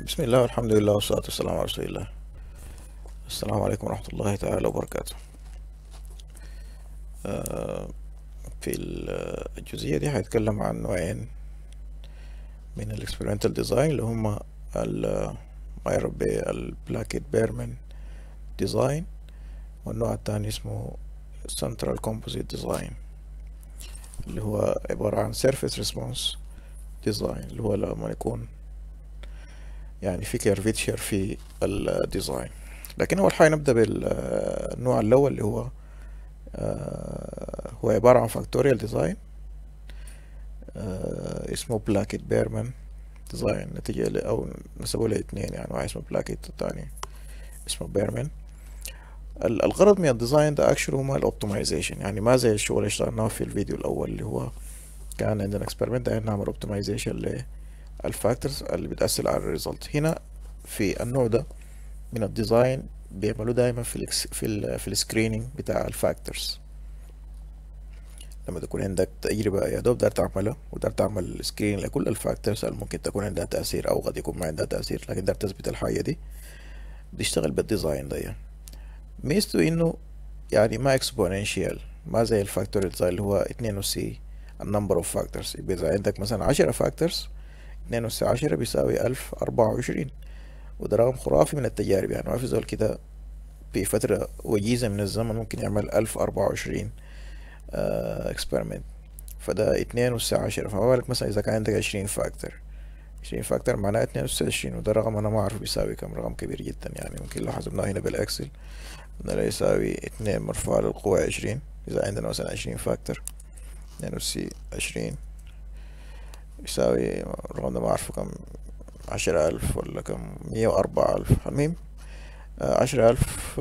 بسم الله والحمد لله والصلاة والسلام على رسول الله. السلام عليكم ورحمة الله تعالى وبركاته. آه، في الجزئية دي هيتكلم عن نوعين من الاكسبيرمنتال ديزاين اللي هما ما يعرف بالبلاكيت بيرمان ديزاين، والنوع التاني اسمه سنترال كومبوزيت ديزاين اللي هو عبارة عن سيرفيس ريسبونس ديزاين، اللي هو لما يكون يعني في كيرفيتشر في الديزاين. لكن أول حاجة نبدأ بالنوع الأول اللي هو هو عبارة عن فاكتوريال ديزاين اسمه بلاكيت بيرمان ديزاين، نتيجة أو نسبوا له اتنين، يعني واحد اسمه بلاكيت التاني اسمه بيرمان. الغرض من الديزاين ده اكشن هو الاوبتمايزيشن، يعني ما زي الشغل اللي اشتغلناه في الفيديو الأول اللي هو كان عندنا اكسبيرمنت نعمل اوبتمايزيشن للفاكتورز اللي بتأثر على الريزلت. هنا في النوع ده من الديزاين بيعملوا دايما في السكريننج بتاع الفاكتورز. لما تكون عندك تجربة يا دوب دار تعملها ودار تعمل سكرين لكل الفاكتورز اللي ممكن تكون عندها تأثير أو قد يكون ما عندها تأثير، لكن دار تثبت الحاجة دي، بتشتغل بالديزاين ده. يعني ميزته إنه يعني ما اكسبوننشيال، ما زي الفاكتور ديزاين اللي هو 2 سي النمبر اوف فاكتورز. يبقى إذا عندك مثلا 10 فاكتورز، 2 أس 10 بيساوي 1024، وده رقم خرافي من التجارب. يعني ما في زول كده بفترة وجيزة من الزمن ممكن يعمل 1024 اكسبيرمنت. فده 2 أس 10، فما بالك مثلا إذا كان عندك 20 فاكتور. 20 فاكتور معناه 2 أس 20، وده رقم أنا ما أعرف بيساوي كم، رقم كبير جدا. يعني ممكن لو حسبناه هنا بالإكسل نلاقي يساوي 2 مرفوع للقوة 20. إذا عندنا مثلا 20 فاكتور، 2 أس 20 يساوي الرقم ده ما أعرفه كم، 10,000 ولا كم، 104,000. المهم 10,000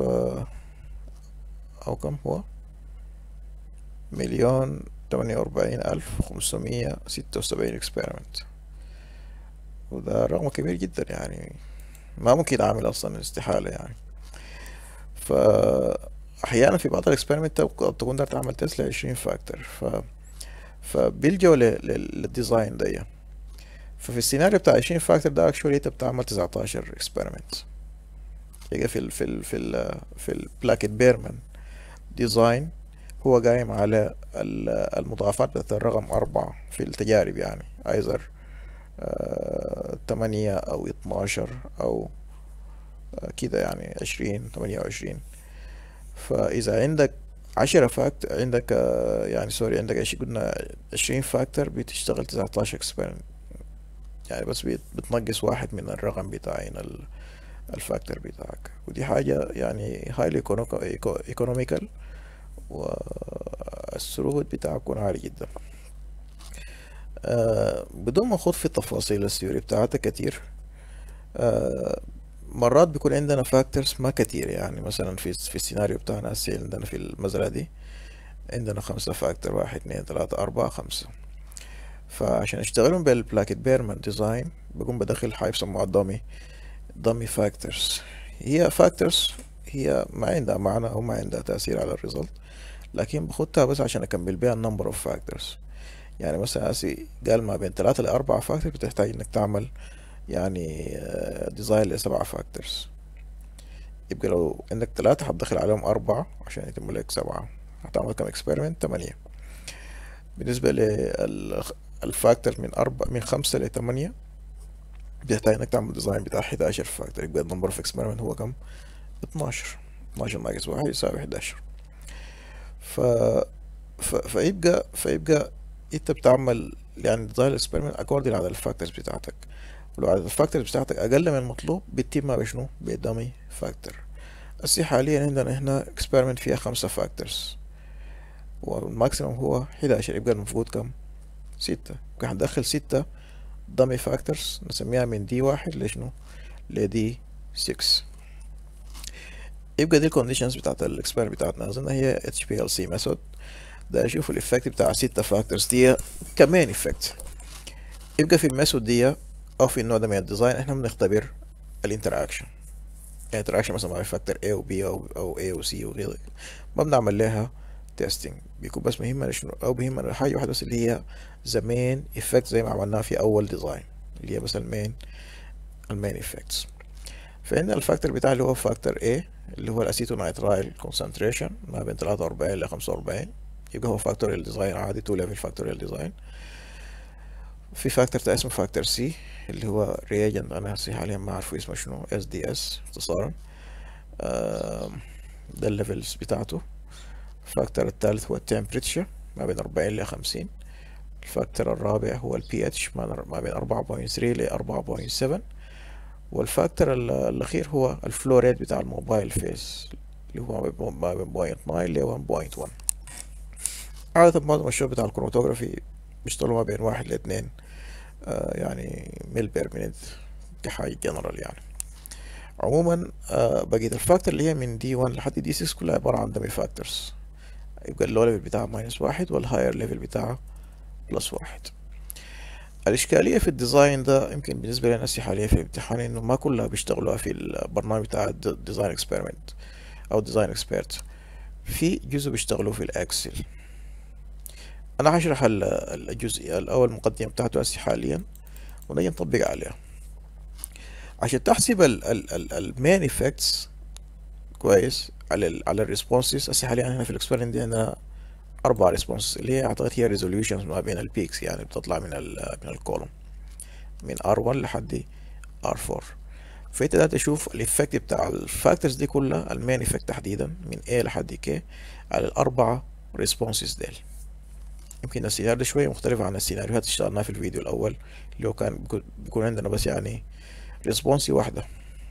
أو كم هو 1,048,576 اكسبيرمنت، وده رقم كبير جدا. يعني ما ممكن يتعامل اصلا، استحالة يعني. فاحيانا في بعض الاكسبيرمنت تكون دار تعمل تيست ل20 فاكتور، فبيلجوا للديزاين ده يعني. ففي السيناريو بتاع 20 فاكتور ده اكشولي انت بتعمل 19 اكسبيرمنت. يبقى في البلاكيت بيرمان ديزاين هو قايم على المضاعفات بتاعت الرقم 4 في التجارب، يعني ايزر 8 أو 12 أو كده، يعني 20 28. فإذا عندك 10 فاكت عندك يعني سوري عندك قلنا 20 فاكتور بتشتغل 19 اكسبيرمنت، يعني بس بتنقص واحد من الرقم بتاعين الفاكتور بتاعك. ودي حاجة يعني هايلي ايكونوميكال، والثروت بتاعك يكون عالي جدا. بدون ما نخوض في تفاصيل الثيوري بتاعتها كتير. آه مرات بيكون عندنا فاكتورز ما كتير، يعني مثلا في السيناريو بتاعنا هسه عندنا في المزرعة دي عندنا 5 فاكتور، 1 2 3 4 5. فعشان اشتغلهم بالبلاكيت بيرمان ديزاين بقوم بدخل حاجة يسموها دامي فاكتورز. هي فاكتورز هي ما عندها معنى أو ما عندها تأثير على الريزلت، لكن بخدها بس عشان أكمل بيها النمبر اوف فاكتورز. يعني مثلا هسي قال ما بين 3 ل4 فاكتور بتحتاج انك تعمل يعني ديزاين ل7 فاكتورز. يبقى لو عندك 3 هتدخل عليهم 4 عشان يتم لك 7. هتعمل كم اكسبيرمنت؟ 8. بالنسبة للفاكتور من 5 ل8 بيحتاج انك تعمل ديزاين بتاع 11 فاكتور. يبقى النمبر اوف اكسبيرمنت هو كم؟ 12. 12 ناقص 1 يساوي 11. ف... فيبقى انت بتعمل يعني ديزاين الاكسبيرمنت اكوردين على الفاكتورز بتاعتك. ولو عدد الفاكتورز بتاعتك اقل من المطلوب بتتم بشنو؟ بدامي فاكتور. هسي حاليا عندنا هنا اكسبيرمنت فيها 5 فاكتورز والماكسيموم هو 11. يبقى المفروض كم؟ 6. ممكن هندخل 6 دامي فاكتورز نسميها من دي 1 لشنو؟ لدي 6. يبقى دي الكونديشنز بتاعت الاكسبيرمنت بتاعتنا. اظن هي HPLC ميثود. ده اشوف الايفكت بتاع 6 فاكتورز دي كمان ايفكت. يبقى في الميثود دي او في النوع ده من الديزاين احنا بنختبر الانتراكشن. الانتراكشن مثلا مع فاكتور A و B او A و C وغيره، ما بنعمل لها تيستينج. بيكون بس مهمة شنو، او بيهمنا حاجة واحدة بس اللي هي ذا مين افكت، زي ما عملناها في اول ديزاين اللي هي مثلا مين المين افكتس. فعندنا الفاكتور بتاع اللي هو فاكتور A اللي هو الاسيتونيترايل كونسنتريشن ما بين 43 ل 45، يبقى هو فاكتوريال ديزاين عادي، 2 ليفل فاكتوريال ديزاين. في فاكتور تاني اسمه فاكتور سي اللي هو رياجنت، انا هسي حاليا ما اعرف اسمه شنو، اس دي اس اختصارا. ده الليفلز بتاعته. الفاكتور الثالث هو التمبريتشر ما بين 40 ل 50. الفاكتور الرابع هو البي اتش ما بين 4.3 ل 4.7. والفاكتور الأخير هو الفلو ريت بتاع الموبايل فيس اللي هو ما بين 0.9 ل 1.1. عادة معظم الشغل بتاع الكروماتوجرافي بيشتغلوا ما بين 1 ل 2 يعني ميل بير مينيت، دي حاجة جنرال يعني. عموما بقية الفاكتور اللي هي من دي 1 لحد دي 6 كلها عبارة عن دمي فاكتورز، يبقى اللو ليفل بتاعها -1 والهاير ليفل بتاعها +1. الإشكالية في الديزاين ده يمكن بالنسبة للناس حاليا في الامتحان إنه ما كلها بيشتغلوها في البرنامج بتاع ديزاين اكسبيرمنت أو ديزاين اكسبيرت، في جزء بيشتغلوا في الأكسل. أنا هشرح الجزء الأول المقدمة بتاعته هسي حاليا ونجي نطبق عليها. عشان تحسب المين افكتس كويس على الريسبونسز، هسي حاليا هنا في الاكسبيرمنت دي عندنا 4 ريسبونسز اللي هي أعتقد هي ريزوليوشنز ما بين البيكس، يعني بتطلع من الكولوم من R1 لحد R4. فانت ده تشوف الافكت بتاع الفاكتورز دي كلها، المين افكت تحديدا من A لحد K على الأربعة ريسبونسز ديل. يمكن السيناريو ده شوية مختلف عن السيناريوهات اللي اشتغلناها في الفيديو الأول اللي هو كان بيكون عندنا بس يعني ريسبونسي واحدة.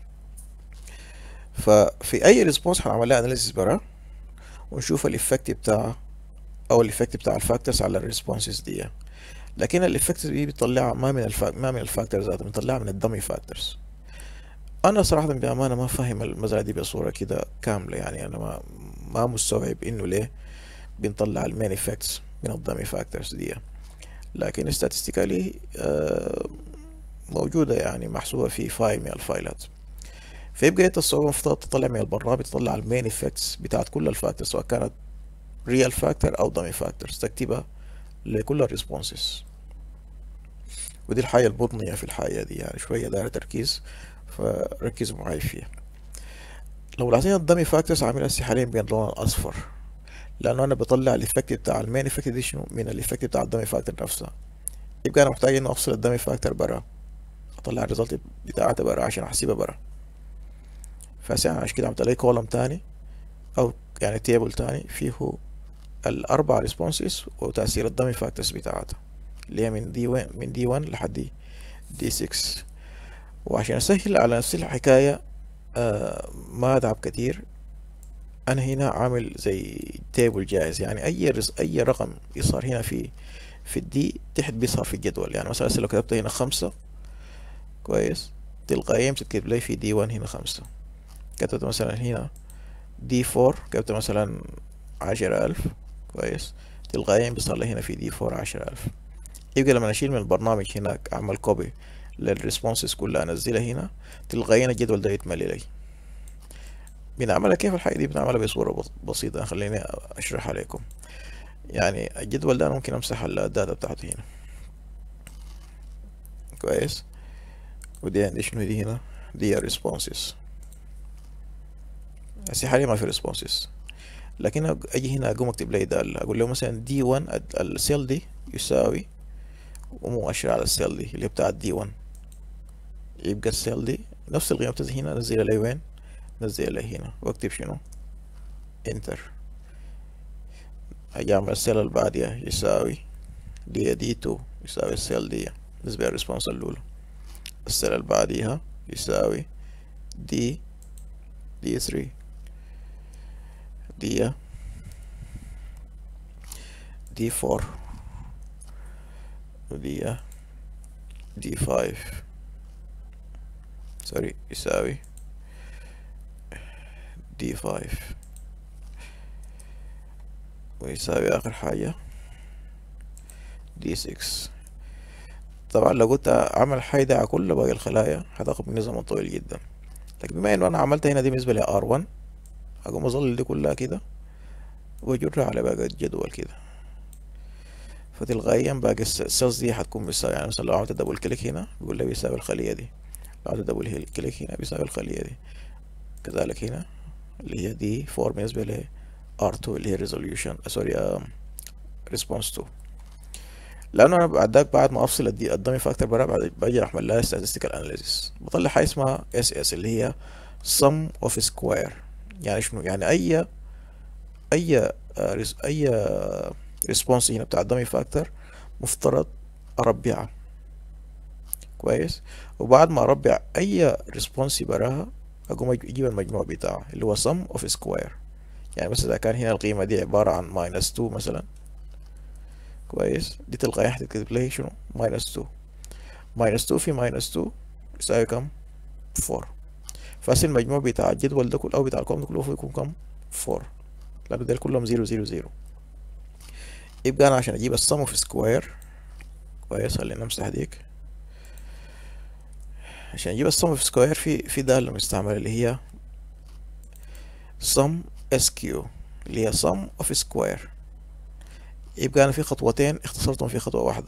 ففي أي ريسبونس هنعمل لها أناليسيس برا ونشوف الافكت بتاع أو الافكت بتاع الفاكتورز على الريسبونسز دي. لكن الافكتس دي بتطلعها ما من الفاكتورز ذاتها، بنطلعها من الدمي فاكتورز. انا صراحه بامانه ما فاهم المساله دي بصوره كده كامله، يعني انا ما مستوعب انه ليه بنطلع المين افكتس من الدمي فاكتورز دي. لكن statistically موجوده يعني محسوبه في فايل من الفايلات. فيبقى انت الصعوبه المفترض تطلع من البرنامج تطلع المين افكتس بتاعت كل الفاكتورز سواء كانت ريال فاكتور او دمي فاكتورز، تكتبها لكل الريسبونسز. ودي الحاجة البطنية في الحاجة دي، يعني شوية دايرة تركيز، فركزوا معاي فيها. لو لاحظين الدمي فاكتورز عامل هسي حاليا بين اللون الأصفر، لأنه أنا بطلع الإفكت بتاع المين إفكت دي شنو من الإفكت بتاع الدمي فاكتور نفسها. يبقى أنا محتاج إني أفصل الدمي فاكتور برا، أطلع الريزلت بتاعتها برا عشان أحسبها برا. فهسي أنا عشان كده عملت لي كولم تاني أو يعني تيبل تاني فيه الأربع ريسبونسز وتأثير الدمي فاكتورز بتاعتها اللي هي من دي 1 لحد دي 6. وعشان اسهل على نفس الحكاية ما اتعب كتير، انا هنا عامل زي تيبل جاهز، يعني اي رقم يظهر هنا في الدي تحت بيظهر في الجدول. يعني مثلا لو كتبت هنا 5 كويس، تلقائيا بتكتب لي في دي 1 هنا 5. كتبت مثلا هنا دي 4 كتبت مثلا 10,000 كويس، تلقائيا بيظهر لي هنا في دي 4 10,000. يبقى لما اشيل من البرنامج هناك اعمل كوبي للريسبونسز كلها انزلها هنا، تلقائيا الجدول ده يتملي لي. بنعملها كيف الحاجة دي؟ بنعملها بصورة بسيطة، خليني اشرحها لكم. يعني الجدول ده أنا ممكن امسح الداتا بتاعته هنا كويس، ودي عندي شنو دي هنا، دي ريسبونسز. هسي حاليا ما في ريسبونسز، لكن اجي هنا اقوم اكتب لي دالة اقول له مثلا دي 1 السيل دي يساوي ومؤشر على السيل دي اللي بتاعت دي 1. يبقى السيل دي نفس القيمة بتاعتي هنا نزلها لي وين؟ نزلها لي هنا واكتب شنو؟ انتر. هجي اعمل السيل اللي بعديها يساوي دي 2 يساوي السيل دي بالنسبة للريسبونس الأولى. السيل اللي بعديها يساوي دي 3 دي 4 دي 5 سوري يساوي دي 5 ويساوي آخر حاجة دي 6. طبعا لو قلت أعمل حاجة على كل باقي الخلايا هتاخد مني زمن طويل جدا، لكن بما إنه أنا عملت هنا دي بالنسبة ل R1 أقوم أظلل دي كلها كده وأجرها على باقي الجدول كده، فتلقائيا باقي السيلز دي هتكون بيساوي. يعني مثلا لو عملت دبل كليك هنا بيقول لي بيساوي الخلية دي، بعد دبل هيل كليك هنا بيساوي الخلية دي. كذلك هنا اللي هي دي 4 بالنسبة ل R2 اللي هي resolution سوري response 2. لأنه أنا بعد ما أفصل الدمي فاكتور برا باجي أعمل لها statistical analysis بطلع حاجة اسمها SS اللي هي sum of square. يعني شنو؟ يعني أي response هنا بتاع الدمي فاكتور مفترض أربعها كويس، وبعد ما أربع أي response براها أقوم أجيب المجموع بتاعه اللي هو sum of square. يعني مثلا إذا كان هنا القيمة دي عبارة عن -2 مثلا كويس، دي تلقائيا هتكتب لي شنو -2. -2 في -2 يساوي كم؟ 4. فهسه المجموع بتاع الجدول ده كله أو بتاع القوم ده كله يكون كم؟ 4، لأنه دول كلهم 0 0 0. يبقى أنا عشان أجيب السم اوف سكوير كويس، خلينا نمسح ديك. عشان أجيب السم اوف سكوير في دالة مستعملة اللي هي sum SQ اللي هي sum of square. يبقى أنا في خطوتين اختصرتهم في خطوة واحدة.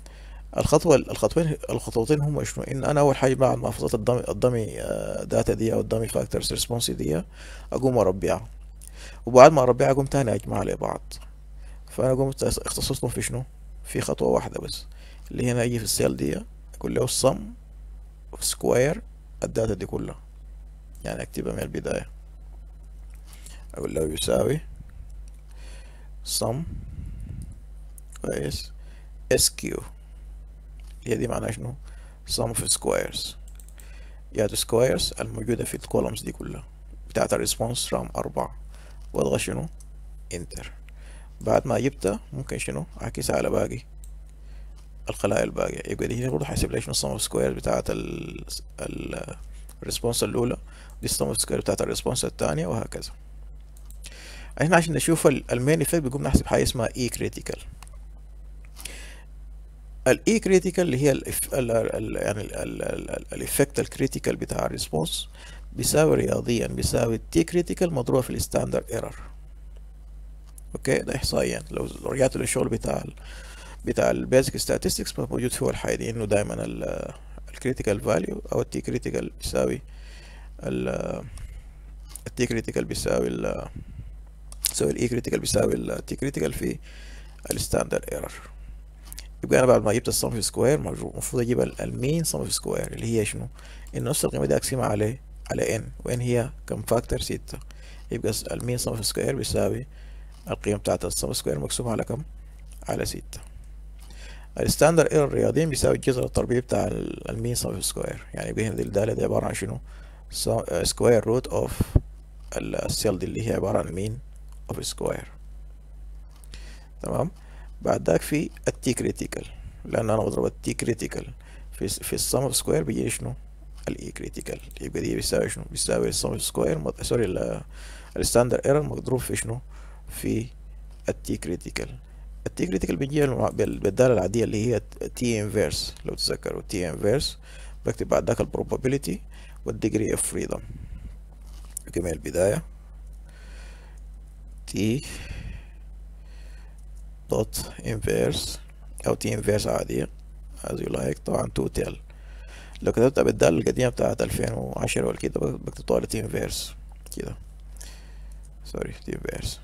الخطوتين هم شنو؟ ان انا اول حاجه بعد ما فصلت الدمي داتا دي او الدمي فاكتورز ريسبونس دي اقوم اربيها، وبعد ما اربيها اقوم تاني اجمعها لبعض. فانا قمت اختصصتهم في شنو؟ في خطوه واحده بس، اللي هنا اجي في السيل دي اقول له sum سكوير الداتا دي كلها. يعني اكتبها من البدايه، اقول له يساوي sum كويس SQ. هي دي معناها شنو؟ sum of squares، يعني سكويرز الموجودة في الكولومز دي كلها بتاعت الريسبونس رام 4، واضغط شنو؟ انتر. بعد ما جبتها ممكن شنو؟ اعكسها على باقي الخلايا الباقية. يبقى دي هنا برضه حيسيب لي شنو السم اوف سكوير بتاعت الريسبونس الأولى، دي السم اوف سكوير بتاعت الريسبونس الثانية، وهكذا. احنا عشان نشوف المين افكت بيقوم نحسب حاجة اسمها اي كريتيكال. الاي كريتيكال اللي هي يعني الافكت الكريتيكال بتاع الريسبونس بيساوي رياضيا بيساوي التي كريتيكال مضروبة في الستاندرد ايرور. اوكي، ده احصائيا. لو رجعت للشغل بتاع البيزك statistics موجود فيه الحاجة دي، انه دايما الكريتيكال فاليو او التي كريتيكال بيساوي التي كريتيكال بيساوي الاي كريتيكال بيساوي التي كريتيكال في الستاندرد ايرور. يبقى انا بعد ما جبت السم في سكوير المفروض اجيب المين سم في سكوير اللي هي شنو؟ ان نفس القيمه دي اقسمها على ان، وان هي كم فاكتور؟ 6. يبقى المين سم في سكوير بيساوي القيمه بتاعت السم سكوير مقسومه على كم؟ على 6. الستاندرد ايرور رياضيا بيساوي الجذر التربيعي بتاع المين سم في سكوير. يعني بين الداله دي عباره عن شنو؟ سكوير روت اوف السيل دي اللي هي عباره عن مين اوف سكوير. تمام. بعد ذاك في التي كريتيكال، لان انا بضرب التي كريتيكال في السم اوف سكوير بيجي شنو؟ الاي كريتيكال. يبقى دي بيساوي شنو؟ بيساوي السم اوف سكوير سوري الستاندرد ايرور مضروب في شنو؟ في التي كريتيكال. التي كريتيكال بيجي بالداله العاديه اللي هي تي انفيرس. لو تذكروا تي انفيرس بكتب بعد ذاك البروبابيلتي والديجري اوف فريدم. من البدايه تي دوت انفيرس او تي انفيرس عادية as you like، طبعا توتال. لو كتبتها بالدالة القديمة بتاعت 2010 ولا كده بكتب طوال تي انفيرس كده، سوري تي انفيرس.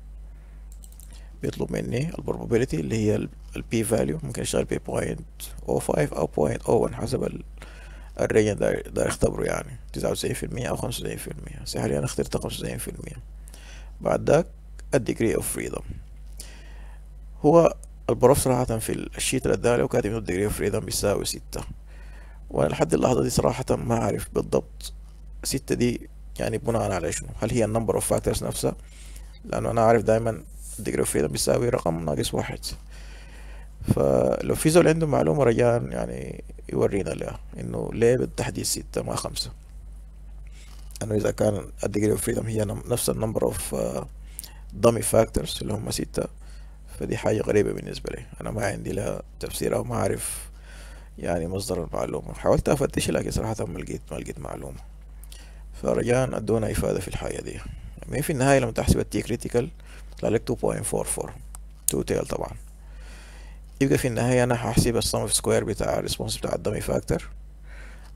بيطلب مني البروبابيلتي اللي هي البي فاليو، ممكن اشتغل ب 0.05 او 0.01 حسب الرينج ده اختبره، يعني 99% او 95%. حاليا انا اخترت 95%. بعد ذاك الديجري اوف فريدم. هو البروف صراحة في الشيت اللي ادالي وكاتب انه الديجري اوف فريدم بيساوي 6، وانا لحد اللحظة دي صراحة ما اعرف بالضبط 6 دي يعني بناء على شنو. هل هي النمبر اوف فاكتورز نفسها؟ لانه انا عارف دايما الديجري اوف فريدم بيساوي رقم ناقص 1. فلو في زول عنده معلومة رجاء يعني يورينا لها انه ليه بالتحديد 6 ما 5. انه اذا كان الديجري اوف فريدم هي نفس النمبر اوف dummy فاكتورز اللي هم 6، فدي حاجة غريبة بالنسبة لي. أنا ما عندي لها تفسير أو ما أعرف يعني مصدر المعلومة. حاولت أفتش لكن صراحة ما لقيت معلومة. فرجاء أدونا إفادة في الحاجة دي. يعني في النهاية لما تحسب التي كريتيكال يطلع لك 2.44 توتال طبعا. يبقى في النهاية أنا هحسب السم اوف سكوير بتاع الريسبونس بتاع الدمي فاكتور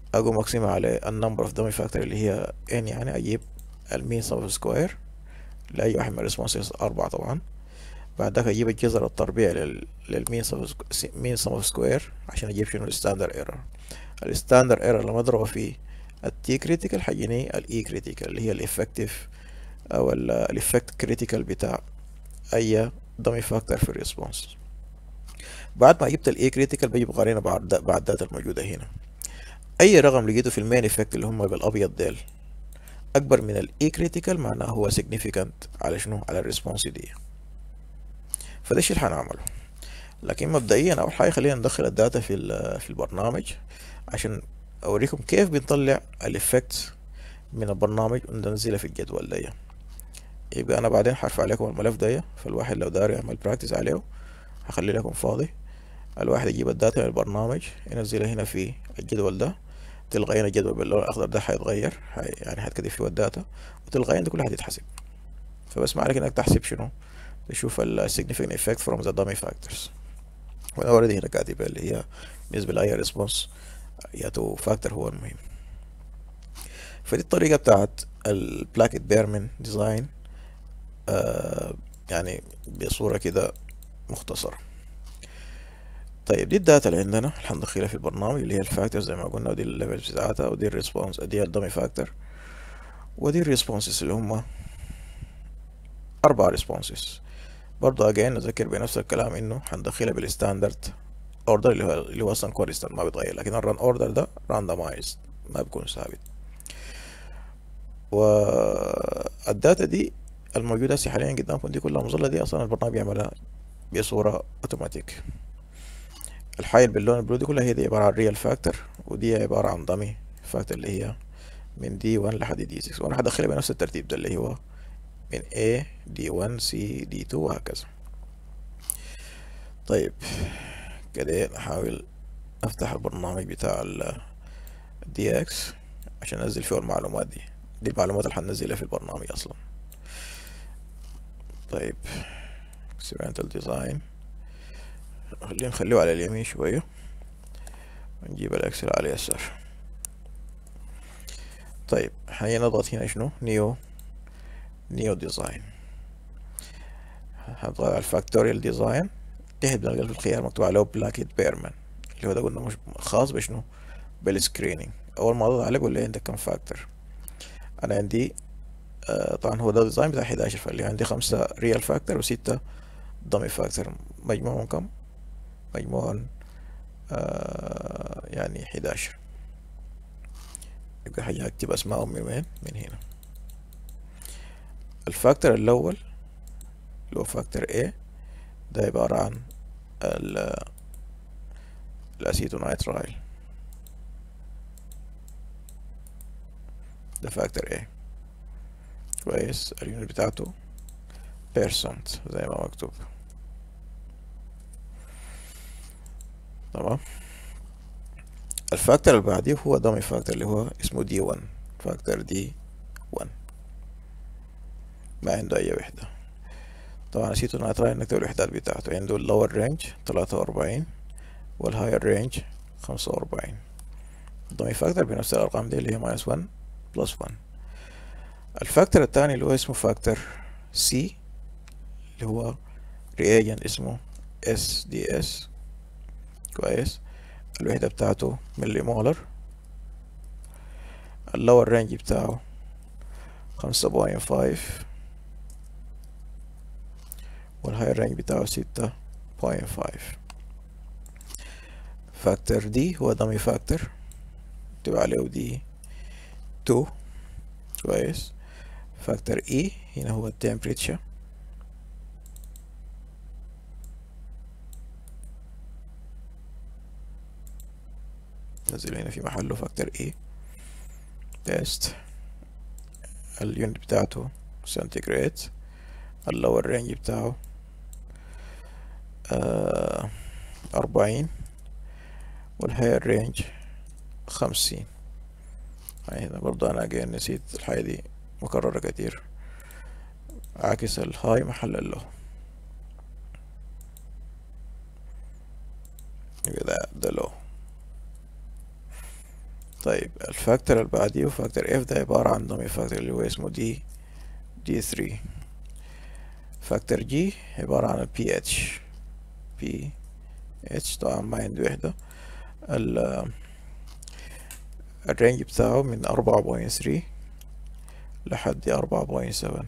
اقوم اقسمها على النمبر اوف dummy factor اللي هي n، يعني اجيب المين sum of square لأي واحد من الريسبونسز 4 طبعا. بعد ذاك اجيب الجذر التربيع للمين sum of square عشان اجيب شنو الستاندر ايرور. الستاندر ايرور لما اضربه في التي كريتيكال حيجيني الاي كريتيكال اللي هي الافكتيف او الافكت كريتيكال بتاع اي dummy factor في الريسبونس. بعد ما جبت الاي كريتيكال بجيب قارنة بعد داتا الموجودة هنا. اي رقم لقيته في المين افكت اللي هم بالابيض ديل اكبر من الاي كريتيكال معناه هو significant على شنو، على الريسبونس دي. فده الشيء اللي هنعمله. لكن مبدئيا اول حاجه خلينا ندخل الداتا في البرنامج عشان اوريكم كيف بنطلع الافكت من البرنامج وننزلها في الجدول ده. يبقى انا بعدين هرفع لكم الملف ده، فالواحد لو داري يعمل براكتس عليه هخلي لكم فاضي. الواحد يجيب الداتا من البرنامج ينزلها هنا في الجدول ده. تلقائيا الجدول باللون الاخضر ده هيتغير، يعني هتكتب فيه الداتا وتلقائيا ده كله هتتحسب. فبس ما عليك انك تحسب شنو، تشوف ال significant effect from the dummy factors. وانا اوريدي هنا كاتب اللي هي بالنسبه لاي ريسبونس ياتو فاكتور هو المهم. فدي الطريقه بتاعت البلاكت بيرمان ديزاين، يعني بصوره كده مختصره. طيب دي الداتا اللي عندنا اللي هندخلها في البرنامج اللي هي الفاكتورز زي ما قلنا، ودي الليفلز بتاعتها، ودي الريسبونس، دي الدمي فاكتور، ودي الريسبونسز اللي هم 4 ريسبونسز. برضه اجين نذكر بنفس الكلام انه هندخلها بالستاندرد اوردر اللي هو اصلا كونستانت ما بيتغير، لكن الران اوردر ده راندمايزد ما بيكون ثابت. والداتا دي الموجودة هسه حاليا قدامكم دي كلها مظلة، دي اصلا البرنامج بيعملها بصورة اوتوماتيك. الحايل باللون البلو دي كلها هي دي عبارة عن ريال فاكتور، ودي عبارة عن دامي فاكتور اللي هي من دي 1 لحد دي 6، وانا هدخلها بنفس الترتيب ده اللي هو من A دي 1 C دي 2 وهكذا. طيب كده نحاول افتح البرنامج بتاع ال DX عشان انزل فيه المعلومات دي. دي المعلومات اللي هننزلها في البرنامج اصلا. طيب experimental design خلينا نخليه على اليمين شوية ونجيب الاكسل على اليسار. طيب هنضغط هنا شنو نيو ديزاين، هنضغط على الفاكتوريال ديزاين. تحت بنلقى في الخيار مكتوب عليه بلاكيت بيرمان اللي هو ده قلنا مش خاص بشنو، بالسكرينينج. اول ما اضغط عليه بقول لي عندك كم فاكتور. انا عندي طبعا هو ده الديزاين بتاع 11، فاللي عندي 5 ريال فاكتور و6 دمي فاكتور، مجموعهم كم؟ مجموعهم يعني 11. يبقى حاجة اكتب اسمائهم من وين؟ من هنا. الفاكتور الاول اللي هو فاكتور A ده عبارة عن الاسيتونايترايل، ده فاكتور A. كويس، اليونت بتاعته بيرسنت زي ما مكتوب. تمام. الفاكتور اللي بعديه هو دامي فاكتور اللي هو اسمه دي 1، فاكتور دي 1 ما عنده اي وحدة. طبعا نسيتو نتراي نكتب الوحدات بتاعته. عنده اللور رينج 43 والهاير رينج 45. الدامي فاكتور بنفس الارقام دي اللي هي -1 +1. الفاكتور التاني اللي هو اسمه فاكتور سي اللي هو رياجن اسمه SDS. كويس، الوحدة بتاعته ملي مولر. اللور رينج بتاعه 5.5 والهاير رينج بتاعه 6.5. فاكتور دي هو دامي فاكتور تبع عليه دي 2. كويس. فاكتور E هنا هو التمبريتشر، نزل هنا في محله فاكتور E. تيست اليونت بتاعته سنتيجريد. اللور رينج بتاعه 40 والهاير رينج 50. هنا برضه انا جاي نسيت الحاجة دي مكررة كتير، عاكس الهاي محل اللو. يبقى ده لو. طيب الفاكتور اللي بعديه فاكتور اف ده عبارة عن dummy فاكتور اللي هو اسمه دي 3. فاكتور جي عبارة عن البي اتش طبعا ما عندي وحدة. الرينج بتاعه من 4.3 لحد 4.7.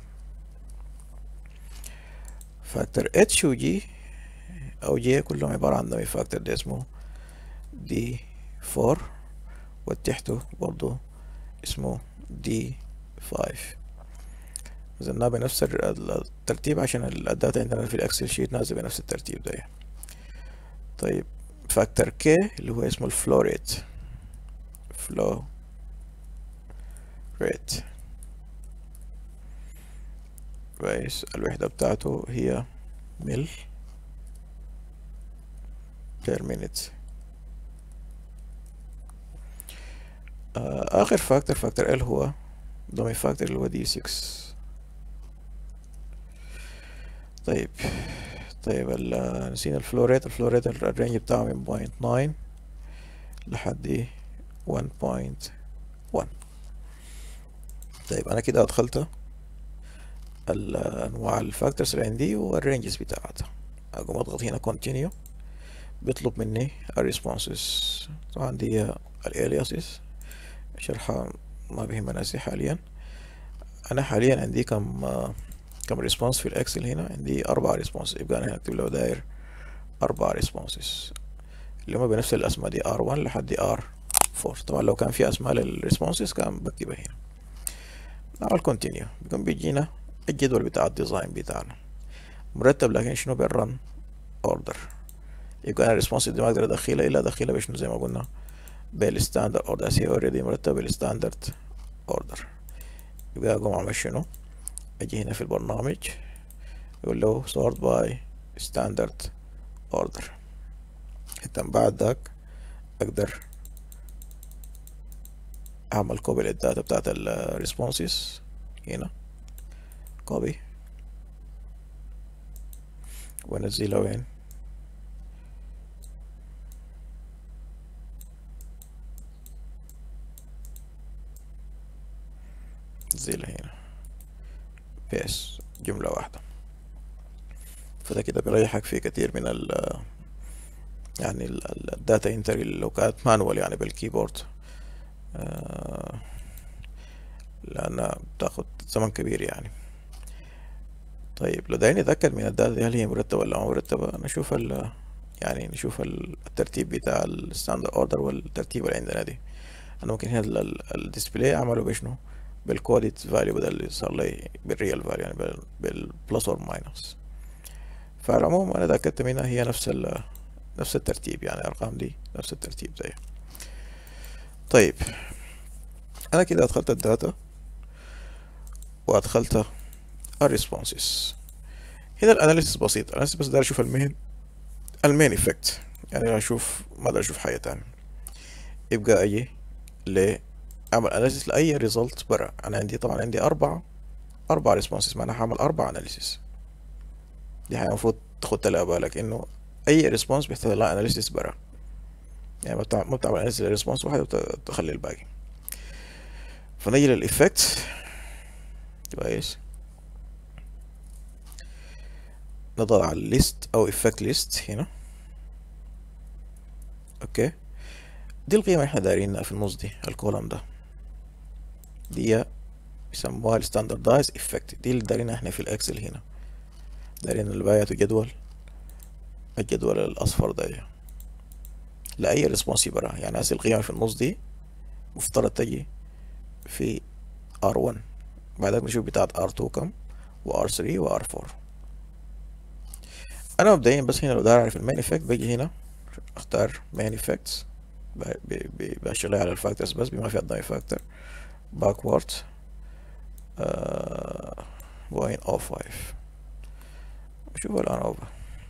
فاكتور اتش وجي او جي كلهم عبارة عن dummy فاكتور ده اسمه دي 4، وتحته برضو اسمه دي 5. نزلناه بنفس الترتيب عشان الداتا عندنا في الاكسل شيت نازل بنفس الترتيب ده. طيب فاكتور كي اللي هو اسمه الفلو ريت كويس. الوحدة بتاعته هي مل بير مينيت. آخر فاكتور ال هو دومي فاكتور اللي هو دي 6. طيب نسينا الفلوريت الرينج بتاعه من 0.9 لحد 1.1. طيب انا كده ادخلت انواع الفاكتورز اللي عندي والرينجز بتاعتها. اقوم اضغط هنا continue، بيطلب مني الريسبونسز. طبعا دي الالياسز شرحها ما بيهمنا حاليا. انا حاليا عندي كم ريسبونس في الاكسل هنا؟ عندي 4 ريسبونس. يبقى انا هكتب له داير 4 ريسبونسز اللي هم بنفس الاسماء دي R1 لحد R4. طبعا لو كان في اسماء للريسبونسز كان بكتبها هنا. نعمل كونتينيو، بيكون بيجينا الجدول بتاع الديزاين بتاعنا مرتب، لكن شنو بالرن اوردر. يبقى انا الريسبونس دي ما اقدر ادخلها الا ادخلها بشنو زي ما قلنا بالستاندرد اوردر. هي اوريدي مرتب بالستاندرد اوردر. يبقى اقوم اعمل شنو؟ اجي هنا في البرنامج يقول له sort by standard order. حتى بعد ذاك اقدر اعمل كوبي للداتا بتاعت الريسبونسز هنا، كوبي وانزلها وين؟ انزلها هنا بس جملة واحدة. فده كده بيريحك في كتير من يعني الداتا انتري لو كانت مانوال يعني بالكيبورد، لأنها بتاخد زمن كبير يعني. طيب لو دايما نتأكد من الداتا دي هل هي مرتبة ولا ما مرتبة، نشوف يعني نشوف الترتيب بتاع الستاندرد اوردر والترتيب اللي عندنا دي. انا ممكن هنا الديسبلاي اعمله بشنو؟ بالكوديت فاليو بدل اللي صار لي بالريال فاليو، يعني بالبلس اور ماينس. فعلى العموم انا اتأكدت منها هي نفس الترتيب، يعني الارقام دي نفس الترتيب زي. طيب انا كده ادخلت الداتا وادخلت الريسبونسز. هنا الاناليسيس بسيط، الاناليسيس بس داير اشوف المين افكت، يعني اشوف ما اقدر اشوف حاجه تانية. يبقى اجي اعمل اناليسيس لاي ريزلت برا. انا عندي طبعا عندي اربع ريسبونسز، معناها هعمل 4 اناليسيس. دي حاجه المفروض تاخد على بالك انه اي ريسبونس بيحتاج لها اناليسيس برا، يعني ما بتعمل اناليسيس للريسبونس واحد وتخلي الباقي. فنيجي للإفكت كويس، نضغط على الليست أو إفكت ليست هنا. أوكي، دي القيمة اللي احنا دايرينها في النص دي، الكولم ده دي يسموها الستاندردايز إفكت. دي اللي دايرينها احنا في الإكسل هنا، دايرين الباقي الجدول الأصفر ده لأي ريسبونس يبرا. يعني هسه القيمة في النص دي مفترض تجي في R1، بعدك نشوف بتاعت R2 كم و R3 و R4. انا مبدئيا بس هنا لو داير اعرف المين افكت باجي هنا اختار مين افكتس، بشتغل على الفاكتورز بس بما فيها الداي فاكتور باكورد 0.05. شوف الان اوفر.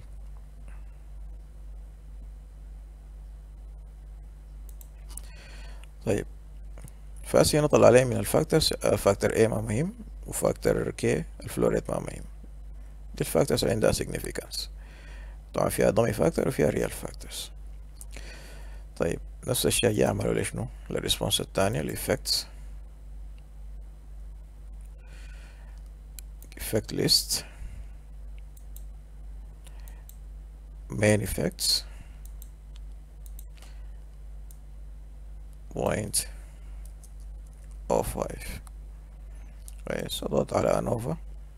طيب فاسي هنا طلع عليه من الفاكتورز فاكتور A ما مهم، وفاكتور K الفلوريت ما مهم. دي الفاكتورز اللي عندها significance، طبعا فيها dummy factor وفيها real factors. طيب نفس الشيء يعملوا لشنو للريسبونس التانية الإفكتس effect list main effects point of 5. كويس، اضغط على انوفا.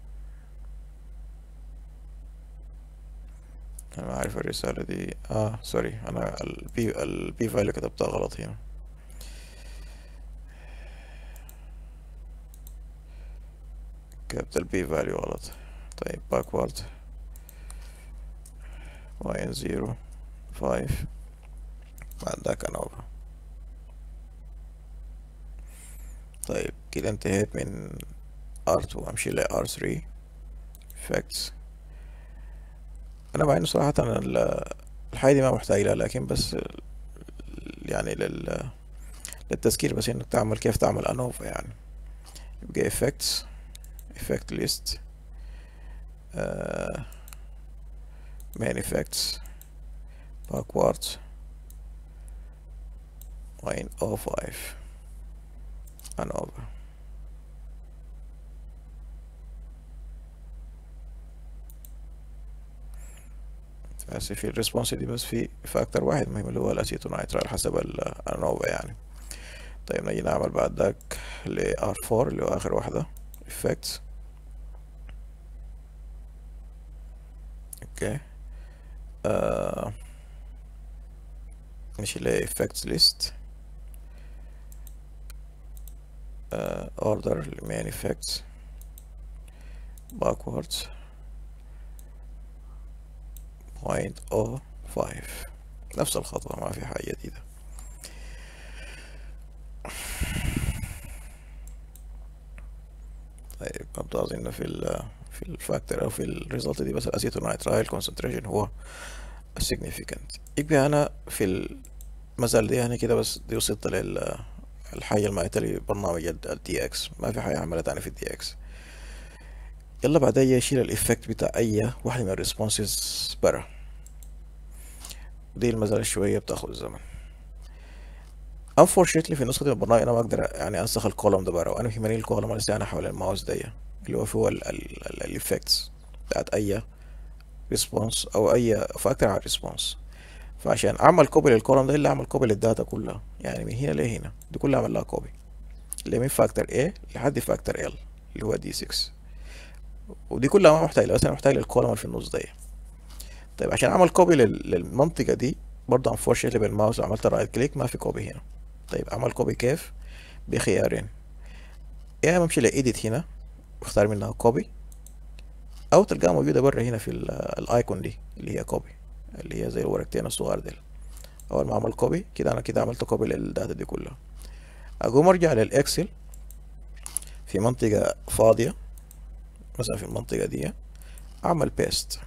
انا ما اعرف الرسالة دي، سوري، انا البي فاليو كتبتها غلط هنا. كتبت البي فاليو غلط. طيب backward y0 5 بعد ذاك انوفا. طيب كده انتهيت من R2، امشي ل R3 effects. انا مع انه صراحة الحاجة دي ما محتاج لها، لكن بس يعني للتذكير بس انك تعمل كيف تعمل انوفا يعني. يبقى effects effect list main effects backwards line 05 انوفا. بس في الريسبونس دي بس في فاكتور واحد مهم اللي هو الاسيتونايترايل حسب الانوفا يعني. طيب نجي نعمل بعد ذاك ل R4 اللي هو اخر واحدة effects. اوكي ماشي ل effects list order main effects backwards .05. نفس الخطوة، ما في حاجة جديدة. طيب نبدأ أظن في الفاكتور أو في الريزلت دي بس الأسيتونايترايل concentration هو significant. يبقى أنا في المسألة دي يعني كده بس دي وصلت الحاجة المائتة لبرنامج الدي اكس، ما في حاجة عملت تاني في الدي اكس. يلا بعدها يشيل الإفكت بتاع أي واحدة من الريسبونسز برا. دي المسألة شوية بتاخد زمن. unfortunately في نسخة البرنامج أنا ما أقدر يعني أنسخ الكولوم ده برا، وأنا بيهمني الكولوم اللي أنا حول الماوس دي اللي هو فيه الإفكتس بتاعت أي ريسبونس أو أي فاكتور على الريسبونس. فعشان أعمل كوبي للكولوم ده، اللي أعمل كوبي للداتا كلها يعني من هنا لهنا، دي كلها أعمل لها كوبي، اللي من فاكتور A لحد فاكتور L اللي هو D6، ودي كلها ما محتاج لها، بس أنا محتاج للكولوم اللي في النص دي. طيب عشان أعمل كوبي للمنطقة دي برضه unfortunately بالماوس عملت رايت كليك ما في كوبي هنا. طيب أعمل كوبي كيف؟ بخيارين، يا اما امشي لايديت هنا واختار منها كوبي، او تلقاها موجوده برا هنا في الايكون دي اللي هي كوبي، اللي هي زي الورقتين الصغار ديل. اول ما اعمل كوبي كده انا كده عملت كوبي للداتا دي كلها. اقوم ارجع للاكسل في منطقه فاضيه، مثلا في المنطقه دي اعمل بيست.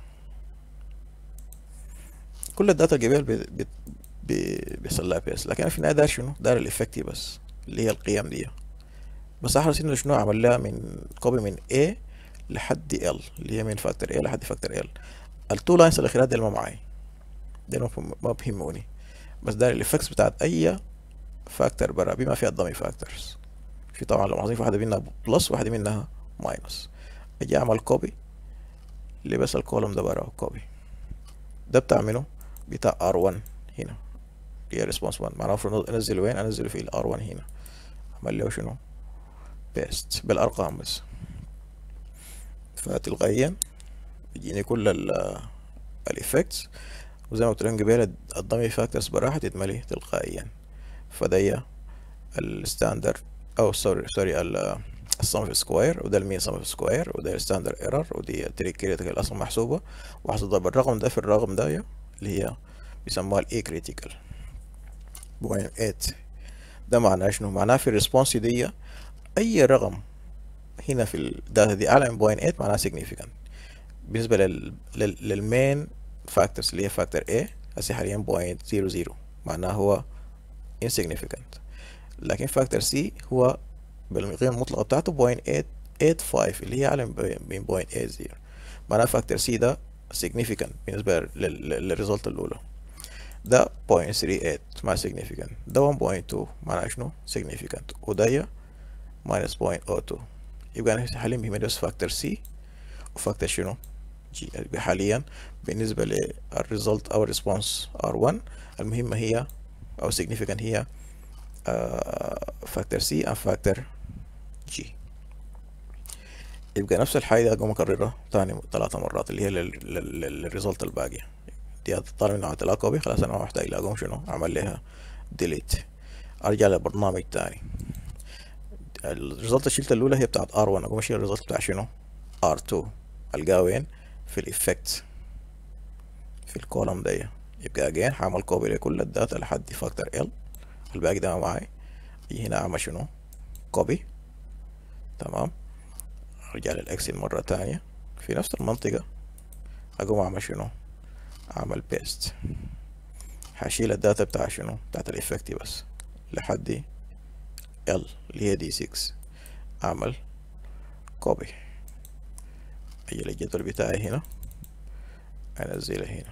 كل الداتا الجبال بيحصل لها بيست، لكن انا في النهايه داير شنو؟ داير الافكتي بس اللي هي القيم دي. بس احرص انه شنو اعمل لها من كوبي من A لحد L اللي هي من فاكتور A لحد فاكتور L. التو لاينز الاخيرات دي ما معاي، دي ما بهموني، بس ده الافكتس بتاعت اي فاكتور برا بما فيها الدمي فاكتورز. في طبعا لو محظوظ واحده منها بلس واحده منها ماينس، اجي اعمل كوبي اللي بس الكولوم ده برا كوبي. ده بتاع منه؟ بتاع R1 هنا اللي هي ريسبونس 1. معناه المفروض انزله وين؟ انزله في R1 هنا. اعمل له شنو؟ بيست بالارقام بس، فتلقائيا يجيني كل الافكتس، وزي ما قلت لهم قبل الدمي فاكتورز براحة تتملي تلقائيا. فدي الستاندرد او سوري السم سكوير، وده المين سم سكوير، وده الستاندرد ايرور، ودي التريك كريتيكال اصلا محسوبة، وهتضرب الرقم ده في الرقم ده اللي هي بيسموها الاي كريتيكال بوين 8. ده معناه شنو؟ معناه في الريسبونس دي اي رقم هنا في الداتا دي اعلى من بوين 8 معناه significant. بالنسبة للمين فاكتورز اللي هي فاكتور A هسي حاليا بوينت 00 معناه هو insignificant، لكن فاكتور C هو بالقيمة المطلقة بتاعته بوينت 885 اللي هي أعلى من بوينت 80. معناه فاكتور C ده significant بالنسبة للريزلت الأولى. ده 0.38 ما significant، ده 1.2 معناه شنو significant، وده minus 0.02. يبقى أنا حاليا بيهمني بس فاكتور سي وفاكتور شنو جي. يبقى حاليا بالنسبة للريزلت أو الريسبونس R1 المهمة هي أو significant هي فاكتور سي أو فاكتور جي. يبقى نفس الحاجة أقوم أكررها تاني 3 مرات اللي هي للريزلت الباقية دي. طالما انه عملت لها كوبي خلاص انا ما محتاج لاقوم شنو اعمل لها ديليت. ارجع لبرنامج تاني. الريزلت شلت الاولى هي بتاعت R1، اقوم اشيل الريزلت بتاع شنو R2 القاه وين في الافكت في الكولوم دي. يبقى اجين هعمل كوبي لكل الداتا لحد فاكتور ال الباقي ده معاي. يجي هنا اعمل شنو كوبي. تمام. ارجع للاكسل مرة تانية في نفس المنطقة اقوم اعمل شنو اعمل بيست. هشيل الداتا بتاع شنو بتاعت الافكتي بس لحد ال اللي هي دي 6. اعمل كوبي. اجي للجدول بتاعي هنا انزله هنا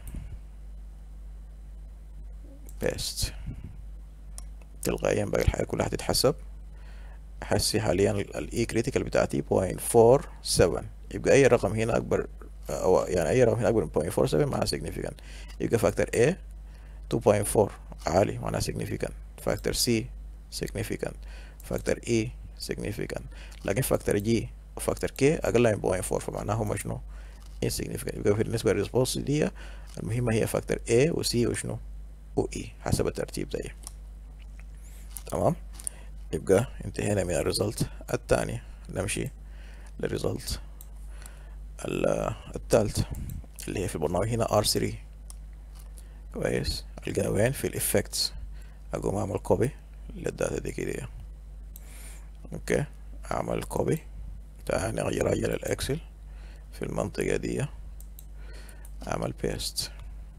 بيست. تلقائيا باقي الحاجة كلها هتتحسب. حسي حاليا الاي كريتيكال بتاعتي 0.47. يبقى اي رقم هنا اكبر او يعني اي رقم هنا اكبر من 0.47 معناها significant. يبقى فاكتور A 2.4 عالي معناها significant. فاكتور C significant. فاكتور E significant. لكن فاكتور G وفاكتور K اقل من 0.4 فمعناه هما شنو insignificant. يبقى بالنسبة للريسبونس دي المهمة هي فاكتور A و C وشنو و E حسب الترتيب ده. تمام. يبقى انتهينا من الريزلت الثاني. نمشي للريزلت الثالث اللي هي في البرنامج هنا R3. كويس. القاه وين في الافكتس. اقوم اعمل كوبي للداتا دي كده. اوكي. اعمل كوبي تاني راجع للاكسل في المنطقة دي اعمل بيست.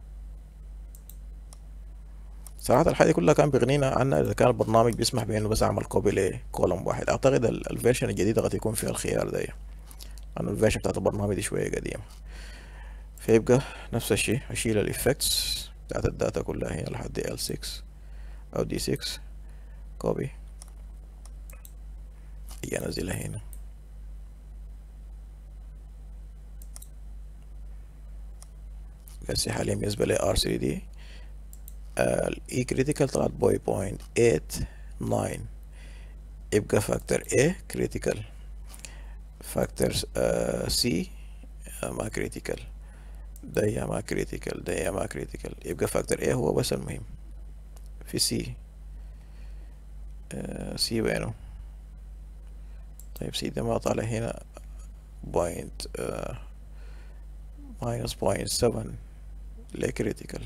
صراحة الحاجة دي كلها كان بيغنينا عنها إذا كان البرنامج بيسمح بإنه بس أعمل كوبي لكولوم واحد. أعتقد الفيرشن الجديدة قد يكون فيها الخيار ده، لأنه الفيرشن بتاعت البرنامج دي شوية قديمة. فيبقى نفس الشيء أشيل الإفكتس بتاعت الداتا كلها هنا لحد L6 أو D6 كوبي. أجي أنزلها هنا. بس حاليا بالنسبة ل R3D الإي كريتيكال طلعت 0.89. يبقى فاكتور A كريتيكال. فاكتور C ما كريتيكال. ده ما كريتيكال. ده ما كريتيكال. يبقى فاكتور A هو بس المهم. في C C وينه؟ طيب C ده ما طالع هنا بوينت minus 0.7 ليه كريتيكال؟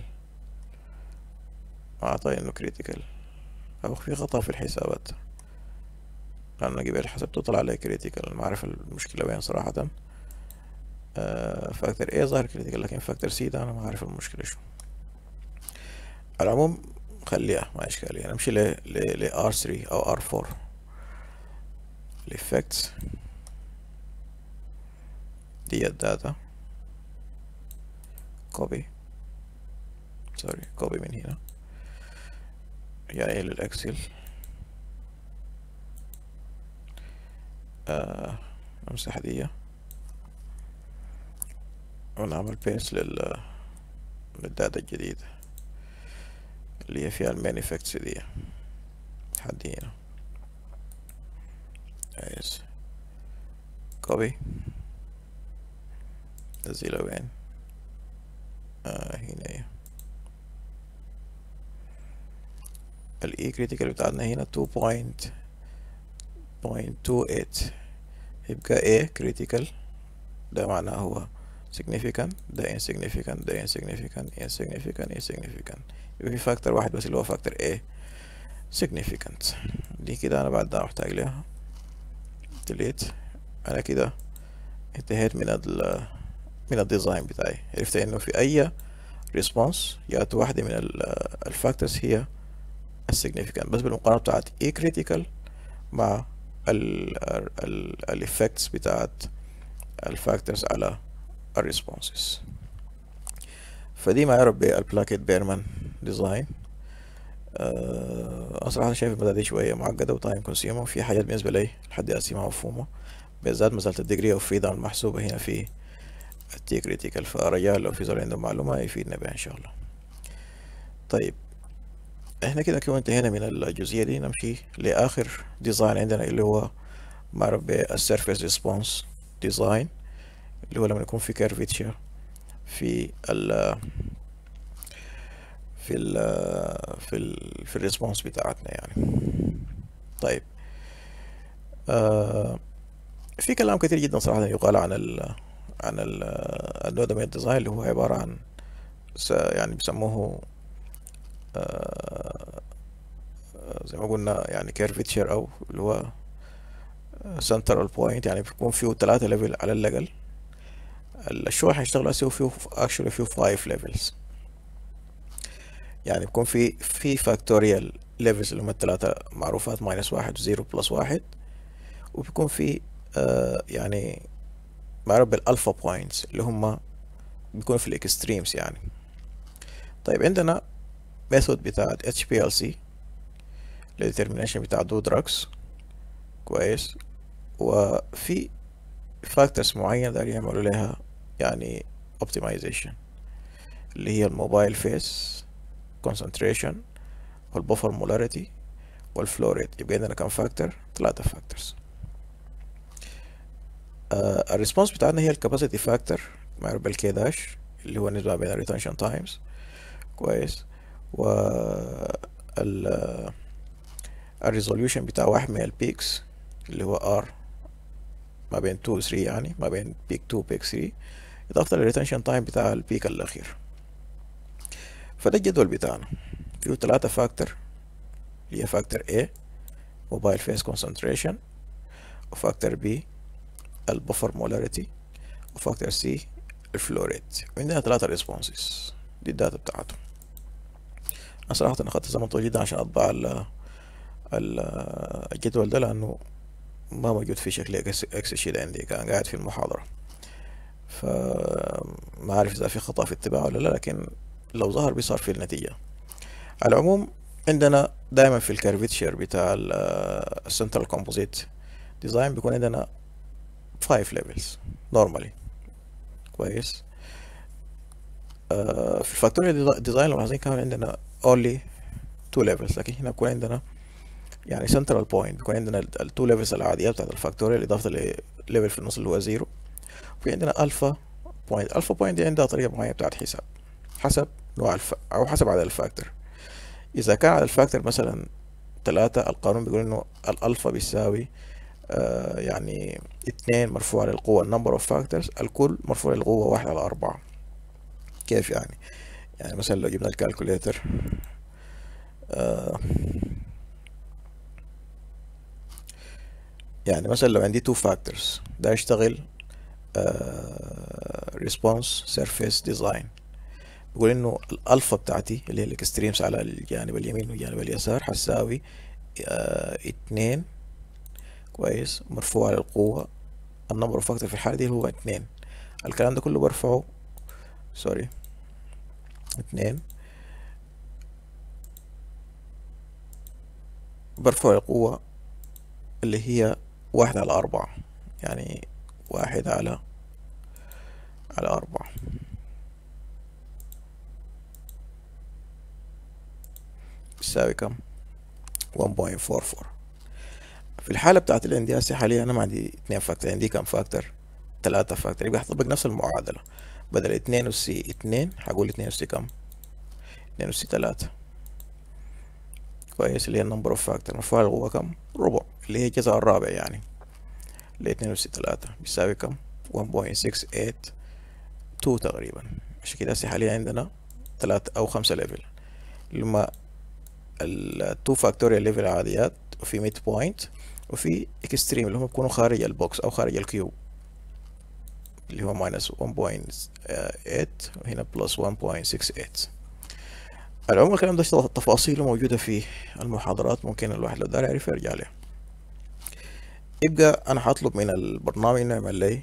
ما أعطاني إنه كريتيكال أو في خطأ في الحسابات، لأنه قبل حسبته طلع لي كريتيكال. ما أعرف المشكلة وين صراحة. فاكتور A ظاهر كريتيكال لكن فاكتور C ده أنا ما أعرف المشكلة شو. على العموم خليها ما إشكالية. نمشي ل R3 أو R4 الإفكتس دي الداتا كوبي كوبي من هنا يعني للإكسل. نمسح دي ونعمل بيست للداتا الجديدة اللي هي فيها المين افكتس دي لحد هنا. كويس. كوبي نزلها وين؟ هنا هي الاي كريتيكال بتاعتنا هنا 2.28. يبقى A critical ده معناه هو significant. ده insignificant. ده insignificant. يبقى في فاكتور واحد بس اللي هو فاكتور A significant. دي كده انا بعد ده محتاج لها delete. انا كده انتهيت من الديزاين بتاعي. عرفت انه في اي ريسبونس جات واحدة من الفاكتورز هي السيجنيفيكانت بس بالمقارنة بتاعت اي كريتيكال مع الافكتس بتاعت الفاكتورز على الريسبونسز. فدي ما يعرف بالبلاكيت بيرمان ديزاين. أصراحة أنا شايف المادة دي شوية معقدة وتايم كونسيومر، وفي حاجات بالنسبة لي لحد هسه ما مفهومة، بالذات مسألة الديجري أوف فريدم المحسوبة هنا في التي كريتيكال. فرجاء لو في زول عنده معلومة يفيدنا بها إن شاء الله. طيب احنا كده انتهينا من الجزئية دي، نمشي لآخر ديزاين عندنا اللي هو معروف بالسيرفيس ريسبونس ديزاين، اللي هو لما يكون في كيرفيتشر في ال في ال في الريسبونس بتاعتنا يعني. طيب في كلام كتير جدا صراحة يقال عن النوع ده من الديزاين، اللي هو عبارة عن يعني بيسموه زي ما قلنا يعني كيرفيتشر، او اللي هو سنترال بوينت، يعني بيكون فيه 3 ليفل على الاقل. الشغل هيشتغل هسه فيه اكشولي فيه 5 ليفلز، يعني بيكون في فاكتوريال ليفلز اللي هم الثلاثة معروفات، -1 و0 +1، وبيكون في يعني معروف بالالفا بوينتس اللي هم بيكونوا في الاكستريمز يعني. طيب عندنا ميثود بتاعت HPLC للديترمينيشن بتاع دو دراجز، كويس، وفي فاكتورز معينة دارين يعملوا لها يعني optimization، اللي هي الموبايل فيس concentration والبفر مولاريتي والفلو ريت. يبقى عندنا كم فاكتور؟ 3 فاكتورز. الريسبونس بتاعنا هي الكاباسيتي فاكتور معروف بالكي داش، اللي هو النسبة بين الريتنشن تايمز، كويس، و الريزوليوشن بتاع واحد من البيكس اللي هو ار ما بين 2 و 3، يعني ما بين بيك 2 و بيك 3، إضافة للريتنشن تايم بتاع البيك الأخير. فده الجدول بتاعنا فيه 3 فاكتور، اللي هي فاكتور A موبايل فيس concentration، وفاكتور B البفر مولاريتي، وفاكتور C الفلو ريت. وعندنا 3 ريسبونسز، دي الداتا بتاعتهم. أنا صراحة أنا أخدت زمن طويل جدا عشان أطبع الجدول ده، لأنه ما موجود في شكل اكس شيت عندي، كان قاعد في المحاضرة، فما عارف إذا في خطأ في الطباعة ولا لا، لكن لو ظهر بيصير في النتيجة. على العموم عندنا دائما في الكيرفتشر بتاع السنترال كومبوزيت ديزاين بيكون عندنا 5 ليفلز نورمالي، كويس. في الفاكتوريال ديزاين لو عايزين كمان عندنا only 2 ليفلز، لكن هنا بيكون عندنا يعني سنترال بوينت، بيكون عندنا ال 2 ليفلز العادية بتاعت الفاكتوريال إضافة لليفل في النص اللي هو 0. وفي عندنا الفا بوينت. الفا بوينت دي عندها طريقة معينة بتاعت حساب، حسب نوع أو حسب عدد الفاكتور. إذا كان عدد الفاكتور مثلا 3، القانون بيقول إنه الألفا بيساوي يعني 2 مرفوع للقوة number of factors، الكل مرفوع للقوة 1/4. كيف يعني؟ يعني مثلا لو جبنا الكالكوليتر يعني مثلا لو عندي 2 factors، ده يشتغل response surface design، بيقول انه الالفا بتاعتي اللي هي الاكستريمز على الجانب اليمين والجانب اليسار هتساوي 2، كويس، مرفوع للقوة النمبر اوف فاكتور في الحالة دي هو 2. الكلام ده كله برفعه 2 برفع القوة اللي هي 1/4، يعني 1/4 بيساوي كم؟ 1.44. في الحالة بتاعت الاندياسي حاليا أنا ما عندي 2 فاكتور، عندي كم فاكتور؟ 3 فاكتور. يبقى هطبق نفس المعادلة، بدل 2 أس 2 هقول 2 أس كم؟ 2 أس 3، كويس، اللي هي النمبر اوف فاكتور مرفوع للقوة كم؟ ربع، اللي هي الجزء الرابع يعني، اللي هي 2 أس 3 بيساوي كم؟ 1.682 تقريبا. عشان كده هسه حاليا عندنا 3 أو 5 ليفل، اللي هما ال 2 فاكتوريال ليفل عاديات، وفي ميد بوينت، وفي اكستريم اللي هم بيكونوا خارج البوكس أو خارج الكيوب، اللي هو -1.8 وهنا +1.68. العموم الكلام ده تفاصيله موجودة في المحاضرات، ممكن الواحد لو دار يعرف يرجع لها. يبقى أنا هطلب من البرنامج إنه يعمل لي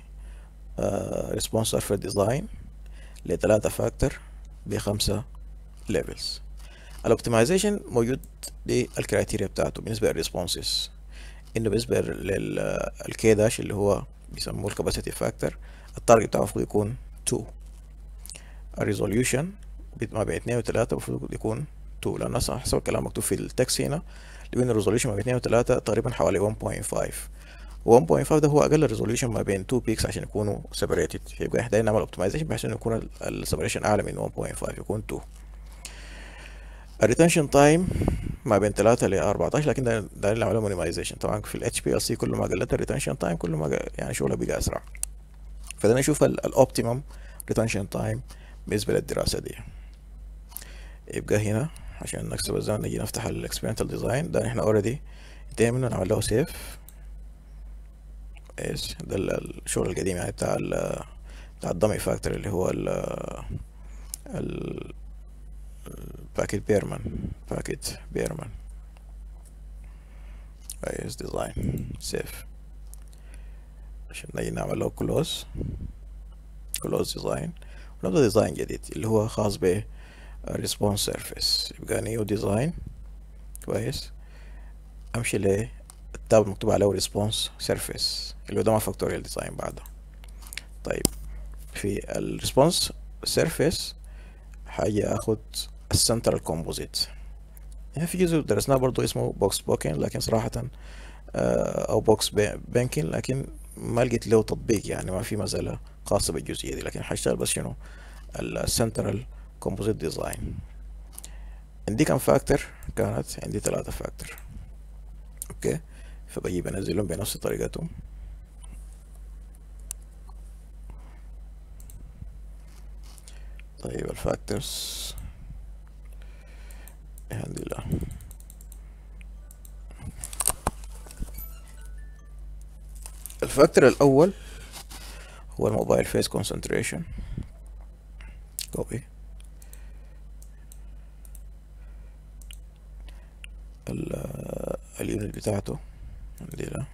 response surface design ل3 فاكتور ب5 levels. الاوبتمايزيشن موجود دي الكرايتيريا بتاعته بالنسبه للريسبونسز، انه بالنسبه للكي داش اللي هو بيسموه الكاباسيتي فاكتور، التارجت بتاعه المفروض يكون 2. الريزوليوشن ما بين 2 و 3 المفروض يكون 2، لان اصلا حسب الكلام مكتوب في التكست هنا بين الريزوليوشن ما بين 2 و 3 تقريبا حوالي 1.5. 1.5 ده هو اقل ريزوليوشن ما بين 2 بيكس عشان يكونوا سيبريتد، يبقى احنا نعمل اوبتمايزيشن بحيث انه يكون السيبريشن اعلى من 1.5 يكون 2. الريتنشن تايم ما بين 3 ل 14، لكن ده نعمله مينيمايزيشن. طبعا في الاتش بي ال سي كل ما قلت الريتنشن تايم كل ما يعني شغله بقى اسرع. فده نشوف الاوبتيمم ريتنشن تايم بالنسبه للدراسه دي. يبقى هنا عشان نكسب الزمن نجي نفتح الاكسبيرمنتال ديزاين ده احنا اوريدي انتهينا منه، نعمل له سيف. ايش ده الشغل القديم يعني بتاع الدمي فاكتور اللي هو باكيت بيرمان كويس ديزاين سيف عشان نجي نعمل له كلوز ديزاين ونبدأ ديزاين جديد اللي هو خاص ب response surface. يبقى نيو ديزاين كويس، امشي للتاب مكتوب عليه response surface اللي ده مع فاكتوريال ديزاين بعده. طيب في الريسبونس سيرفيس حاجة اخد السنترال كومبوزيت. هنا في جزء درسناه برضو اسمه بوكس بوكين، لكن صراحة او بوكس بانكين، لكن ما لقيت له تطبيق يعني ما في مسألة خاصة بالجزئية دي، لكن هشتغل بس شنو السنترال كومبوزيت ديزاين. عندي كم فاكتور؟ كانت عندي 3 فاكتور. اوكي، فبجيب انزلهم بنفس طريقتهم. طيب الفاكتورز الحمد لله. الفاكتور الاول هو الموبايل فيس كونسنتريشن. كوبي اليونت بتاعته عندي له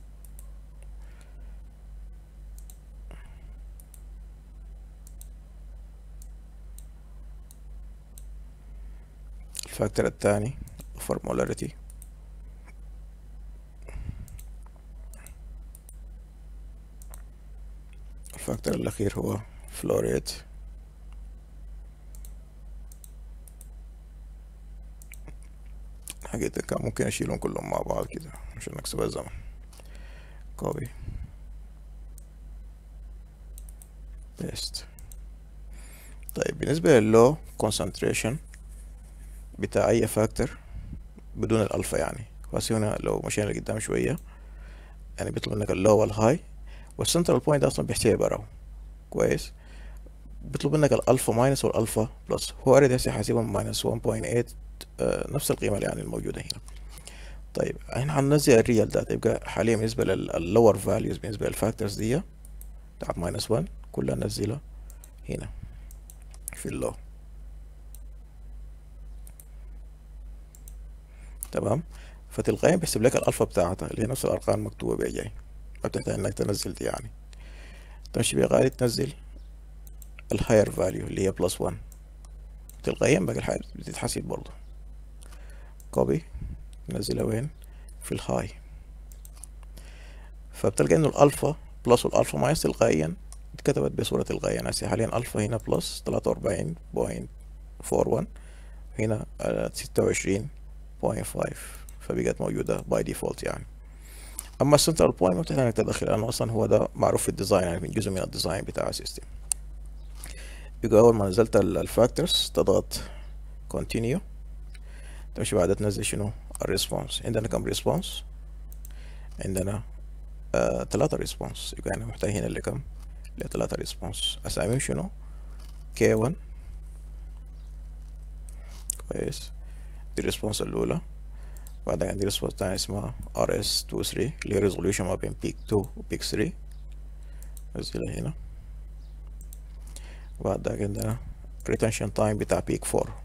الفاكتور الثاني فورمولاريتي. الفاكتور الاخير هو فلوريت. حقيقة كان ممكن اشيلهم كلهم مع بعض كده عشان نكسب الزمن. كوبي بيست. طيب بالنسبة للو كونسنتريشن بتاع اي فاكتور بدون الالفا يعني، بس هنا لو مشينا لقدام شوية يعني بيطلب منك اللو والهاي، والسنترال بوينت اصلا بيحتاج براو كويس. بيطلب منك الالفا ماينس والالفا بلس، هو اوريدي هسه حاسبهم ماينس 1.8 نفس القيمة يعني الموجودة هنا. طيب احنا هننزل الريال داتا، يبقى حاليا بالنسبة لللور فاليوز بالنسبة للفاكتورز دي بتاعت ماينس 1 كلها ننزلها هنا في اللو. تمام، فتلقائيا بيحسب لك الالفا بتاعتها اللي هي نفس الارقام المكتوبة بيها جاي، ما بتحتاج انك تنزل دي يعني. تمشي بيها غالي تنزل الهاير فاليو اللي هي بلس 1، تلقائيا باقي الحاجات بتتحسب برضه. كوبي ننزلها وين؟ في الهاي. فبتلقى انه الالفا بلس والالفا ماينس تلقائيا اتكتبت بصورة تلقائية. يعني حاليا الفا هنا بلس 43.41 هنا 26.5، فبقت موجودة باي ديفولت يعني. اما السنترال بوينت ما بتحتاج انك تدخل لانه اصلا هو ده معروف في الديزاين يعني من جزء من الديزاين بتاع السيستم. يبقى اول ما نزلت الفاكتورز تضغط continue، تمشي بعدها تنزل شنو الريسبونس. عندنا كم ريسبونس؟ عندنا 3 ريسبونس، يبقى انا محتاج هنا اللي كم؟ اللي 3 ريسبونس. اساميهم شنو؟ K1 كويس، دي الريسبونس الاولى. بعدين عندي ريسبونس تانية اسمها RS23 اللي هي ريزوليوشن ما بين بيك 2 وبيك 3، نزلها هنا. بعد ذاك عندنا retention time بتاع بيك 4.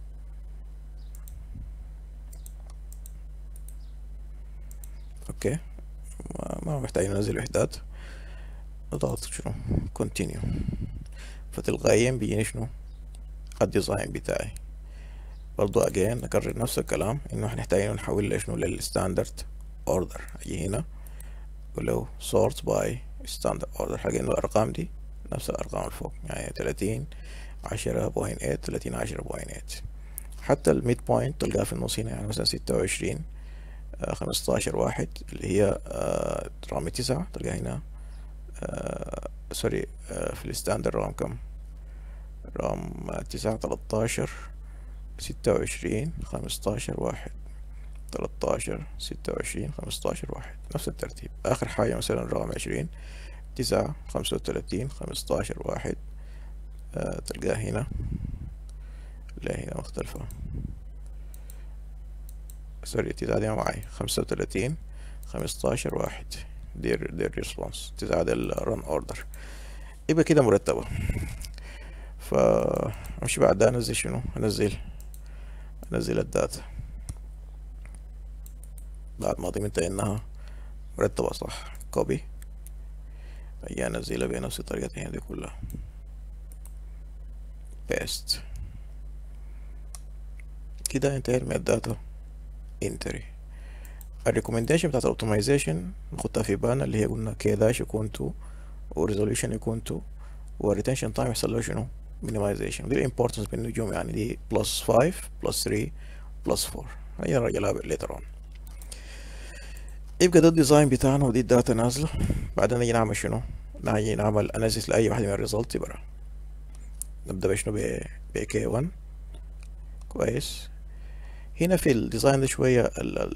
اوكي، ما محتاج ننزل وحدات. نضغط شنو continue، فتلقائيا بيجيني شنو الديزاين بتاعي. برضو again نكرر نفس الكلام انه احنا محتاجين نحول لشنو للستاندرد اوردر. اجي هنا اقول له sort by standard order، حاجة انه الارقام دي نفس الارقام اللي فوق، يعني 30 10.8 30 10.8. حتى الميد بوينت تلقاها في النص هنا، يعني مثلا 26 15 واحد اللي هي رقم 9 تلقاها هنا سوري في الستاندر رقم كم؟ رقم 9 13 26 15 واحد 13 26 15 واحد، نفس الترتيب. آخر حاجة مثلا رقم 20 9 35 15 واحد تلقاها هنا، لا هنا مختلفة سوري 9 دي معي 35 15 واحد دي الريسبونس 9 ده الرن اوردر. يبقى كده مرتبة. فامشي بعد ده انزل شنو؟ انزل الداتا بعد ما ضمنت انها مرتبة صح. كوبي اجي انزلها بنفس الطريقة هنا دي كلها، بيست. كده انتهينا من الداتا انتري. الريكومنديشن بتاعت الاوبتمايزيشن نحطها في بالنا، اللي هي قلنا كي داش يكون 2 وريزوليوشن يكون 2 والريتنشن تايم يحصل له شنو؟ مينيمايزيشن. دي الامبورتنس بالنجوم، يعني دي بلس 5 بلس 3 بلس 4. هي نرجعها ليتر اون. يبقى ده الديزاين بتاعنا ودي الداتا نازله. بعدين نيجي نعمل شنو؟ نيجي نعمل اناليسيس لاي واحد من الريزلت برا. نبدا بشنو؟ ب K1. كويس. هنا في الديزاين ده شويه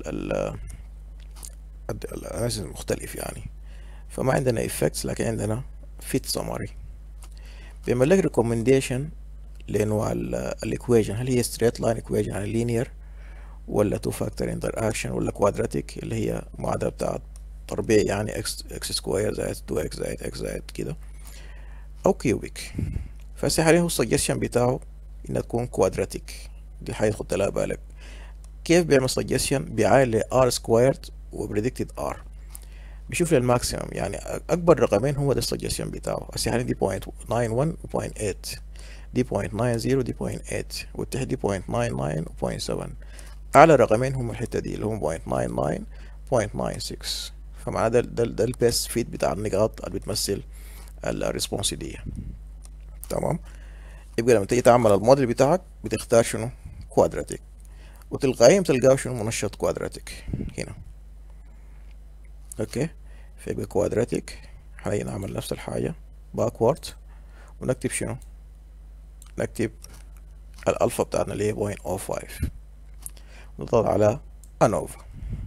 الاناليسيس مختلف يعني، فما عندنا effects لكن عندنا fit summary. بيعمل لك recommendation لانواع الايكويشن، هل هي straight line equation يعني linear، ولا two factor interaction، ولا quadratic اللي هي معادلة بتاعت تربيع يعني x سكوير زائد 2x زائد x زائد كده، او كيوبيك. فهسه حاليا هو السجشن بتاعه انها تكون quadratic. دي حاجة تخد لها بالك. كيف بيعمل سجشن؟ بيعاين ل r سكويرد و predicted r، بيشوف للماكسيمم، يعني اكبر رقمين هو ده السجشن بتاعه. هسه حاليا دي 0.91 و 0.8، دي 0.90 ودي 0.8، والتحت دي 0.99 و 0.7. اعلى رقمين هم الحته دي اللي هم 0.99 0.96. فمعناه ده البيست فيت بتاع النقاط اللي بتمثل الريسبونس دي. تمام. يبقى لما تيجي تعمل الموديل بتاعك بتختار شنو؟ كوادراتيك، وتلقائيا تلقاه شنو؟ منشط كوادراتيك هنا. اوكي. فيبقى كوادراتيك. هنيجي نعمل نفس الحاجه باكورد ونكتب شنو؟ نكتب الالفا بتاعتنا اللي هي 0.05، نضغط على انوفا.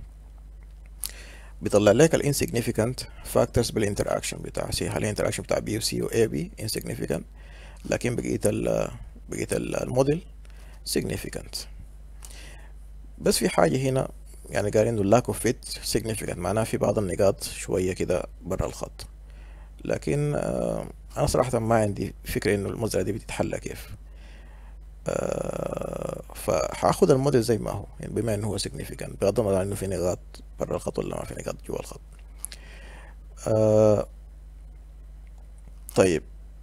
بيطلع لك ال insignificant factors بالinteraction بتاع سي. هل الانتراكشن بتاع بي وسي واي بي insignificant، لكن بقية الموديل significant. بس في حاجة هنا يعني قالين انه lack of fit significant، معناها في بعض النقاط شوية كده برا الخط. لكن انا صراحة ما عندي فكرة انه المسألة دي بتتحل كيف. فهاخد الموديل زي ما هو، يعني بما انه هو significant بغض النظر انه في نقاط برا الخط ولا ما في نقاط جوا الخط. طيب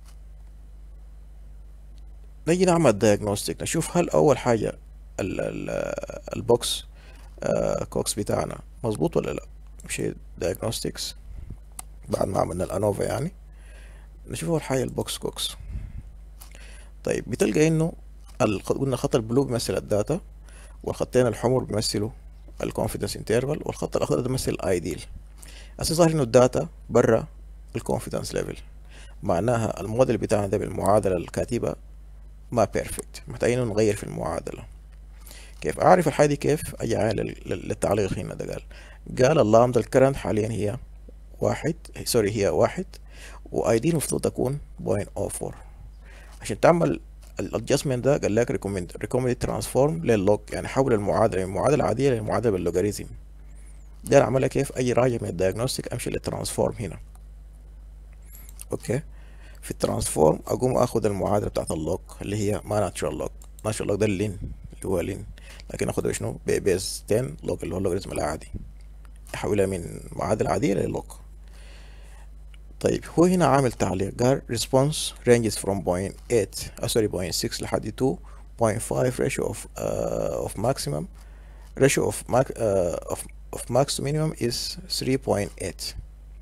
نيجي نعمل diagnostic، نشوف هل اول حاجة البوكس كوكس بتاعنا مظبوط ولا لا. مشي diagnostics بعد ما عملنا الانوفا، يعني نشوف اول حاجة البوكس كوكس. طيب بتلقى انه قلنا الخط البلو بيمثل الداتا، والخطين الحمر بيمثلوا الكونفيدنس انترفال، والخط الاخضر ده بيمثل الايديل. هسه ظاهر انه الداتا برا الكونفيدنس ليفل، معناها الموديل بتاعنا ده بالمعادلة الكاتبة ما بيرفكت، محتاجين نغير في المعادلة. كيف اعرف الحاجة دي؟ كيف اجي للتعليق هنا ده قال اللامدا الكرنت حاليا هي واحد، سوري هي واحد، وايديل المفروض تكون 0.04. عشان تعمل الادجستمنت ده قال لك ريكومند ترانسفورم لللوج، يعني حول المعادله من معادله عاديه للمعادله باللوغاريتم. ده اعملها كيف؟ اي راجع من الدايجنوستيك امشي للترانسفورم هنا. اوكي. في الترانسفورم اقوم اخد المعادله بتاعت اللوج اللي هي ما ناتشرال لوج. ناتشرال لوج ده اللين اللي هو لين، لكن اخدها بشنو؟ بيز 10 لوج اللي هو اللوغاريتم العادي، احولها من معادله عاديه للوج. طيب هو هنا عامل تعليق قال response ranges from 0.8 sorry 0.6 لحد 0.5 ratio of maximum ratio of max to minimum is 3.8.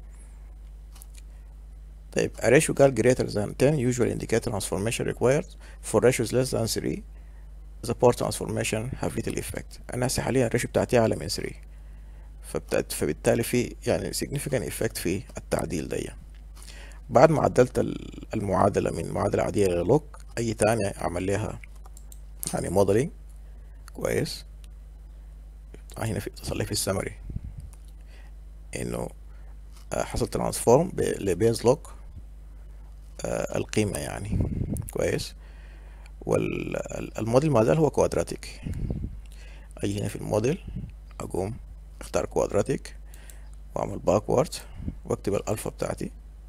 طيب a ratio قال greater than 10 usually indicate transformation required. for ratios less than 3 the power transformation have little effect. أنا هسه حاليا الريشيو بتاعتي أعلى من 3 فبالتالي في يعني significant effect في التعديل ده. بعد ما عدلت المعادلة من معادلة عادية للوك أي تاني أعمل لها يعني modeling كويس. هنا تصل في السمري إنه حصل ترانسفورم لبيز لوك القيمة يعني كويس. والموديل ما زال هو كوادراتيك. أجي هنا في الموديل أقوم اختار كوادراتيك واعمل باكورد واكتب الالفا بتاعتي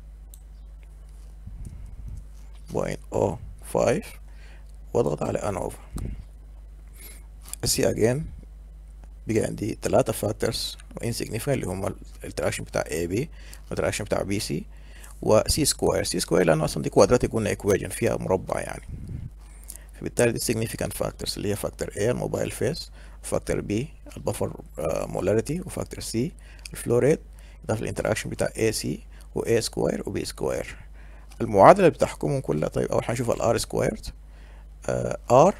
0.05 واضغط على انوفا. هسي اجين بقى عندي 3 فاكتورز insignificant اللي هم الانتراكشن بتاع AB والانتراكشن بتاع BC وسي سكوير. سي سكوير لانه اصلا دي كوادراتيك قلنا ايكويجن فيها مربع يعني، فبالتالي دي significant factors اللي هي فاكتور A الموبايل فيس، وفاكتور B البفر مولاريتي، وفاكتور C الفلوريت، اضافه الانتراكشن بتاع AC و A سكوير و B سكوير. المعادله اللي بتحكمهم كلها طيب اول حاجه نشوف الار سكويرد R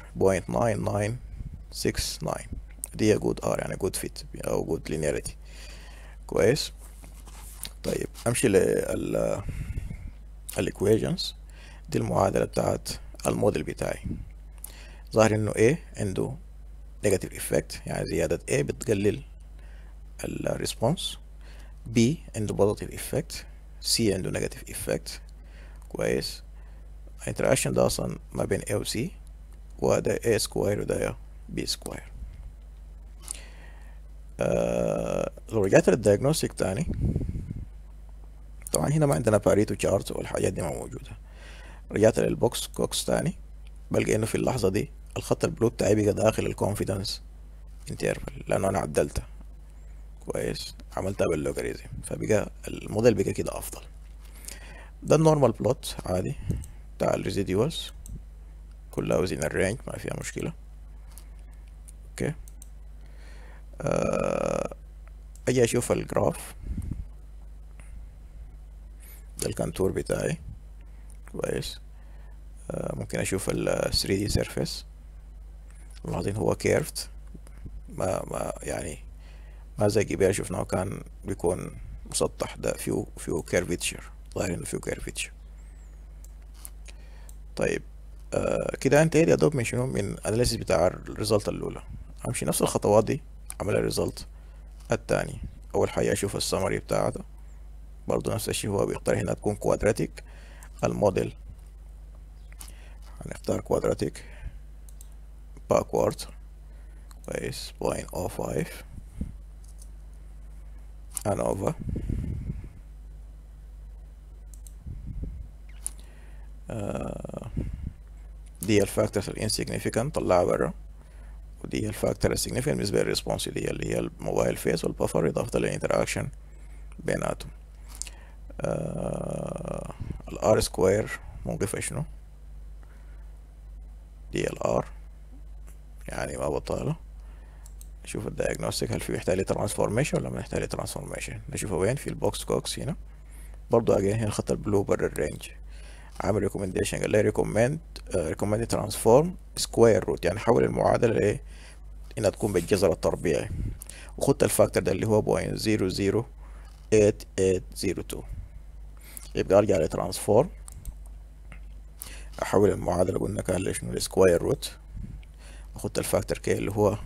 0.9969 دي جود R يعني جود فيت او جود لينيريتي كويس. طيب امشي لل الايكويشنز دي المعادله بتاعت الموديل بتاعي. ظاهر انه A عنده نيجاتيف افكت يعني زياده A بتقلل الريسبونس، B عنده بوزيتيف افكت، C عنده نيجاتيف افكت كويس. الانتراكشن ده اصلا ما بين A و C وده A سكوير وده B سكوير. لو رجعت للدياجنوستيك تاني طبعا هنا ما عندنا باريتو تشارت والحاجات دي ما موجودة. رجعت للبوكس كوكس تاني بلقى انه في اللحظة دي الخط البلو بتاعي بقى داخل الكونفيدنس انترفال لانه انا عدلتها كويس، عملتها باللوغاريزم فبقى الموديل بقى كده افضل. ده النورمال بلوت عادي بتاع الريزيديوالز كلها وزين الرينج ما فيها مشكلة. اوكي اجي اشوف الجراف ده الكانتور بتاعي كويس. ممكن اشوف ال 3D surface لاحظين هو كيرفد ما يعني ما زي قبل شفناه كان بيكون مسطح، ده فيه كيرفتشر ظاهر انه فيه كيرفتشر. طيب كده انتهيت يا دوب من شنو من الاناليسيس بتاع الريزلت الاولى. امشي نفس الخطوات دي اعمل الريزلت التاني. اول حاجه اشوف السمري بتاعته برضو نفس الشيء، هو بيقترح انها تكون كوادراتيك. الموديل هنختار كوادراتيك باكورد كويس 0.05 انوفا. دي الفاكتورز الانسيجنيفيكانت طلعها برا، ودي الفاكتور السيجنيفيكانت بالنسبة للريسبونس دي اللي هي الموبايل فيس والبفر إضافة للانتراكشن بيناتهم. الار سكوير موقفها شنو؟ دي الار يعني ما بطالة. نشوف الدياجنوستيك هل في محتاج ترانسفورميشن ولا ما محتاج ترانسفورميشن. نشوفه وين في البوكس كوكس هنا برضو اجين هنا الخط البلو برا الرينج عامل ريكومنديشن قال لي ريكومند ترانسفورم سكوير روت يعني حول المعادلة لايه انها تكون بالجذر التربيعي، وخدت الفاكتور ده اللي هو 0.008802 يبقى ارجع لترانسفورم احول المعادلة قلنا كان ليش شنو السكوير روت، وخدت الفاكتور كي اللي هو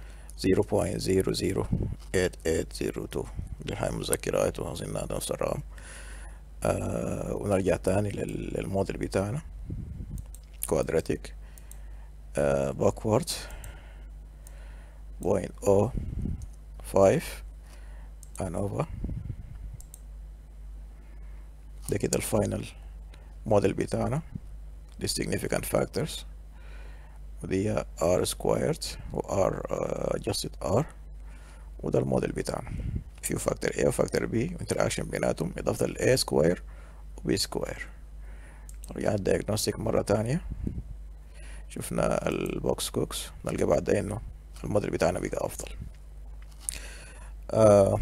0.008802 دي هاي مذكرات وأظن هذا نفس الرقم. ونرجع تاني للموديل بتاعنا كوادراتيك باكورد 0.05 انوفا. ده كده الفاينل موديل بتاعنا دي significant factors ودي R squared و R adjusted R، وده الموديل بتاعنا فيه فاكتور A وفاكتور B وانتراكشن بيناتهم إضافة ل A سكوير و B سكوير. رجعنا الدياجنوستيك مرة تانية شفنا البوكس كوكس، نلقى بعد انه الموديل بتاعنا بقى افضل. آه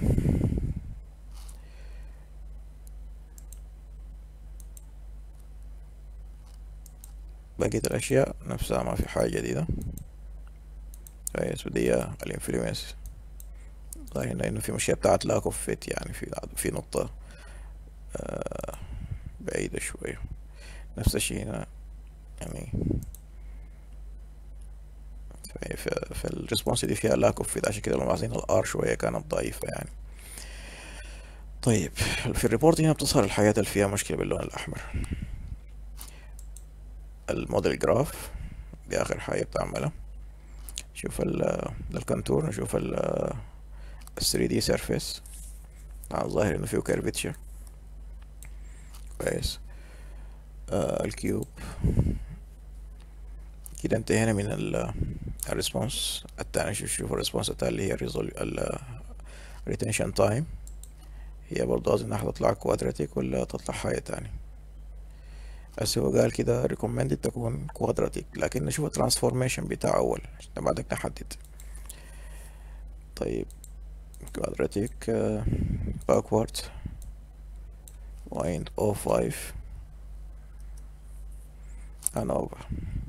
بقية الاشياء نفسها ما في حاجة جديدة. كويس. ودي الانفلونس ظاهر هنا انه في مشكلة بتاعت لاك اوف فيت، يعني في نقطة بعيدة شوية. نفس الشيء هنا يعني فالريسبونس دي فيها لاك اوف فيت، عشان كده ملاحظين الار شوية كانت ضعيفة يعني. طيب في الريبورت هنا بتظهر الحاجات اللي فيها مشكلة باللون الأحمر. الموديل جراف دي آخر حاجة بتعملها. شوف الكونتور، نشوف ال 3D سيرفيس، الظاهر انه فيه كيرفتشر. كويس. الكيوب. كده انتهينا من الريسبونس التاني. شوف الريسبونس التاني اللي هي الريتنشن تايم، هي برضه أظن هتطلع كوادراتيك ولا تطلع حاجة تاني. بس هو قال كده recommended تكون كوادراتيك، لكن نشوف الترانسفورميشن بتاع أول عشان بعدك نحدد. طيب كوادراتيك backward 0.05 and over.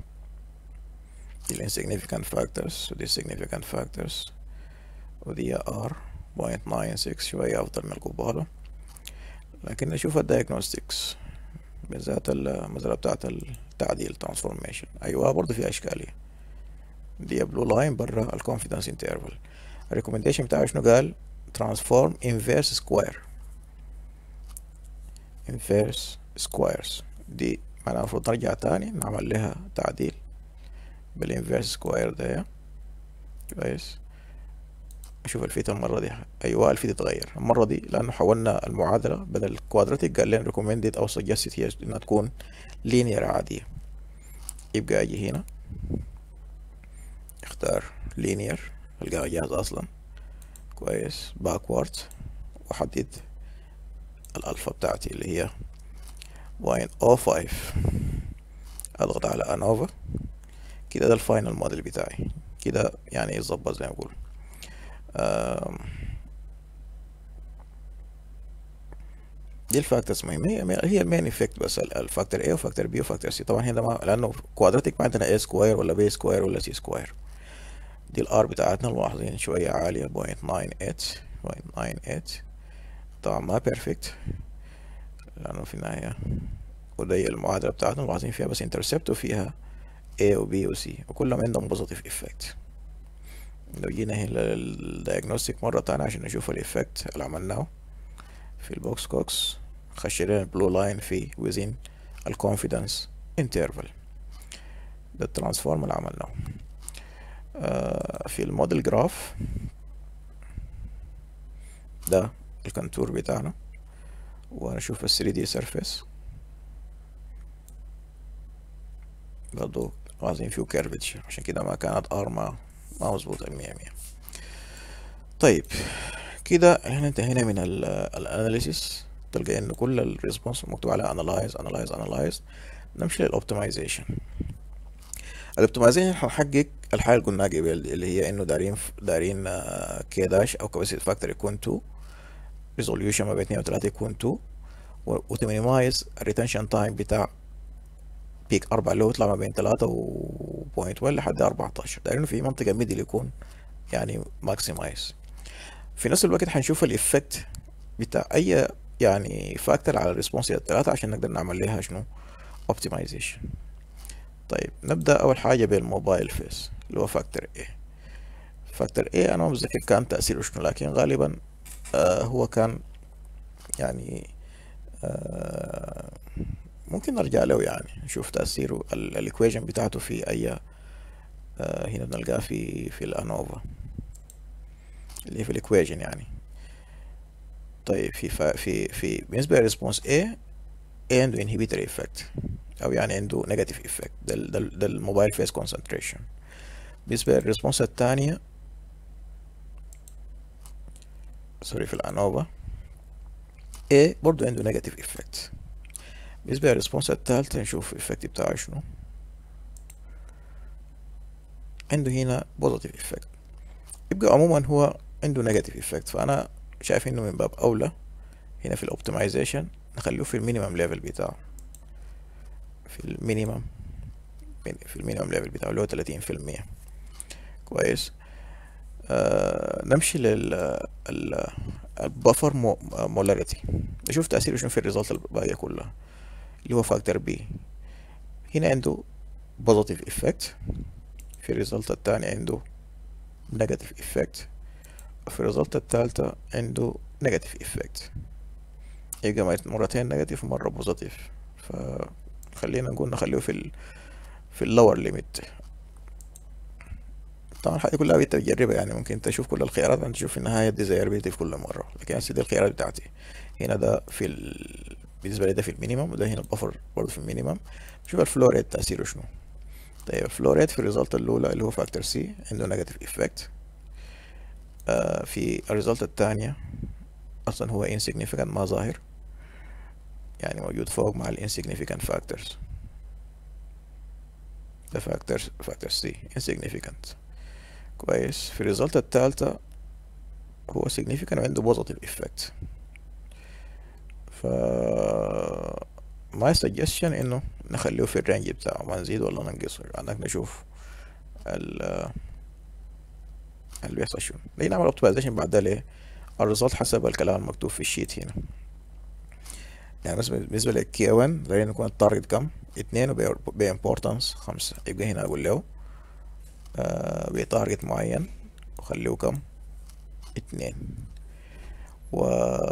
دي insignificant factors ودي significant factors، ودي R 0.96 شوية أفضل من القبالة. لكن نشوف الدايجنوستكس بالذات المسألة بتاعت التعديل transformation، أيوة برضه في أشكالية. دي بلو لاين برا الكونفيدنس انترفال. الريكومنديشن بتاعه شنو قال؟ transform inverse square. inverse squares دي معناها المفروض نرجع تاني نعمل لها تعديل بالانفيرس سكوير ده. كويس. اشوف الفيت المرة دي، ايوه الفيت اتغير المرة دي لانه حولنا المعادلة بدل كوادراتيك قال لنا recommended او suggested هي انها تكون linear عادية. يبقى اجي هنا اختار linear، القاها جاهز اصلا. كويس. backward واحدد الالفا بتاعتي اللي هي 0.05. اضغط على انوفا. كده ده الفاينل موديل بتاعي كده، يعني يظبط زي ما بقول. دي الفاكتورز مهمة، هي المين افكت بس، الفاكتور A وفاكتور B وفاكتور C. طبعا هنا ما لانه كوادراتيك ما عندنا A سكوير ولا B سكوير ولا C سكوير. دي الار بتاعتنا ملاحظين شوية عالية 0.98. طبعا ما بيرفكت لانه في النهاية، ودي المعادلة بتاعتنا ملاحظين فيها بس انترسبت وفيها A و B و C وكلهم عندهم بوزيتيف افكت. لو جينا هنا للدياجنوستيك مرة تانية عشان نشوف الافكت اللي عملناه في البوكس كوكس، خش لنا البلو لاين في within الكونفيدنس انترفال. ده الترانسفورم اللي عملناه. في الموديل جراف ده الكونتور بتاعنا، ونشوف ال 3D سيرفيس برضو عايزين فيه كيرفتشر، عشان كده ما كانت ار ما مظبوطة 100. طيب كده احنا انتهينا من الاناليسيس. تلقى ان كل الريسبونس مكتوب على analyze. نمشي للاوبتمايزيشن. الاوبتمايزيشن هنحقق الحاجه اللي قلناها قبل اللي هي انه دارين كي داش او كاباسيتي فاكتور يكون 2، ريزوليوشن ما بين 2 و 3 يكون 2، وتمينيمايز الريتنشن تايم بتاع بيك 4 اللي هو يطلع ما بين 3 و 0.1 لحد 14. دارين في منطقه ميدل يكون يعني ماكسمايز. في نفس الوقت هنشوف الافكت بتاع اي يعني فاكتور على الريسبونس الثلاثه عشان نقدر نعمل لها شنو اوبتمايزيشن. طيب نبدأ أول حاجة بالموبايل فيس اللي هو فاكتور A. فاكتور A أنا ما متذكر كان تأثيره شنو، لكن غالبا هو كان يعني ممكن نرجع له يعني نشوف تأثيره الإيكويشن بتاعته في أي هنا بنلقاه في الأنوفا اللي في الإيكويشن يعني. طيب في بالنسبة للريسبونس A عنده inhibitory effect أو يعني عنده negative effect. ده الموبايل فيس concentration. بالنسبة للريسبونس الثانية سوري في الأنوفا A برضو عنده نيجاتيف افكت. بالنسبة للريسبونس الثالثة نشوف الافكت بتاعه شنو. عنده هنا بوزيتيف افكت، يبقى عموما هو عنده نيجاتيف افكت. فانا شايف انه من باب اولى هنا في الاوبتمايزيشن نخليه في المينيمم ليفل بتاعه، في المينيمم ليفل بتاعه اللي هو 30%. كويس. نمشي البفر مولاريتي، نشوف تأثيره شنو في الريزلت الباقية كلها اللي هو فاكتور بي. هنا عنده بوزيتيف افكت، في الريزلت التاني عنده نيجاتيف افكت، وفي الريزلت التالتة عنده نيجاتيف افكت. يبقى مرتين نيجاتيف ومرة بوزيتيف. فخلينا نقول نخليه في اللور ليميت. طبعا الحاجة كلها بتجربها، يعني ممكن تشوف كل الخيارات وانت تشوف في النهاية ديزايربيلتي في كل مرة، لكن هسه دي الخيارات بتاعتي. هنا ده بالنسبة لي ده في المينيمم، وده هنا البفر برضه في المينيمم. نشوف الفلو ريت تأثيره شنو. طيب الفلو ريت في الريزلت الأولى اللي هو فاكتور سي عنده نيجاتيف افكت. في الريزلت الثانية أصلا هو insignificant ما ظاهر، يعني موجود فوق مع ال insignificant factors. ده فاكتور سي insignificant. كويس. في الريزلت الثالثة هو significant وعنده positive effect. ف my suggestion انه نخليه في الرينج بتاعه، ما نزيد ولا ننقصه، عندك نشوف اللي بيحصل شنو. نيجي نعمل اوبتمايزيشن بعد ده ليه الريزلت حسب الكلام المكتوب في الشيت هنا. يعني مثلا بالنسبة للكي 1 خلينا نكون التارجت كم 2 وبإمبورتانس 5. يبقى هنا أقول له بتارجت معين وخليه كم 2 و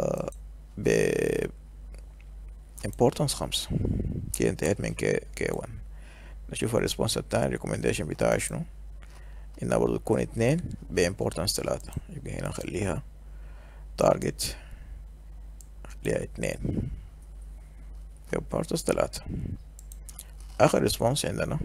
importance 5. كده انتهيت من كي 1. نشوف الريسبونس التاني الريكومنديشن بتاعي شنو، انها برضو تكون 2 importance 3. يبقى هنا نخليها تارجت خليها 2 importance 3. اخر ريسبونس عندنا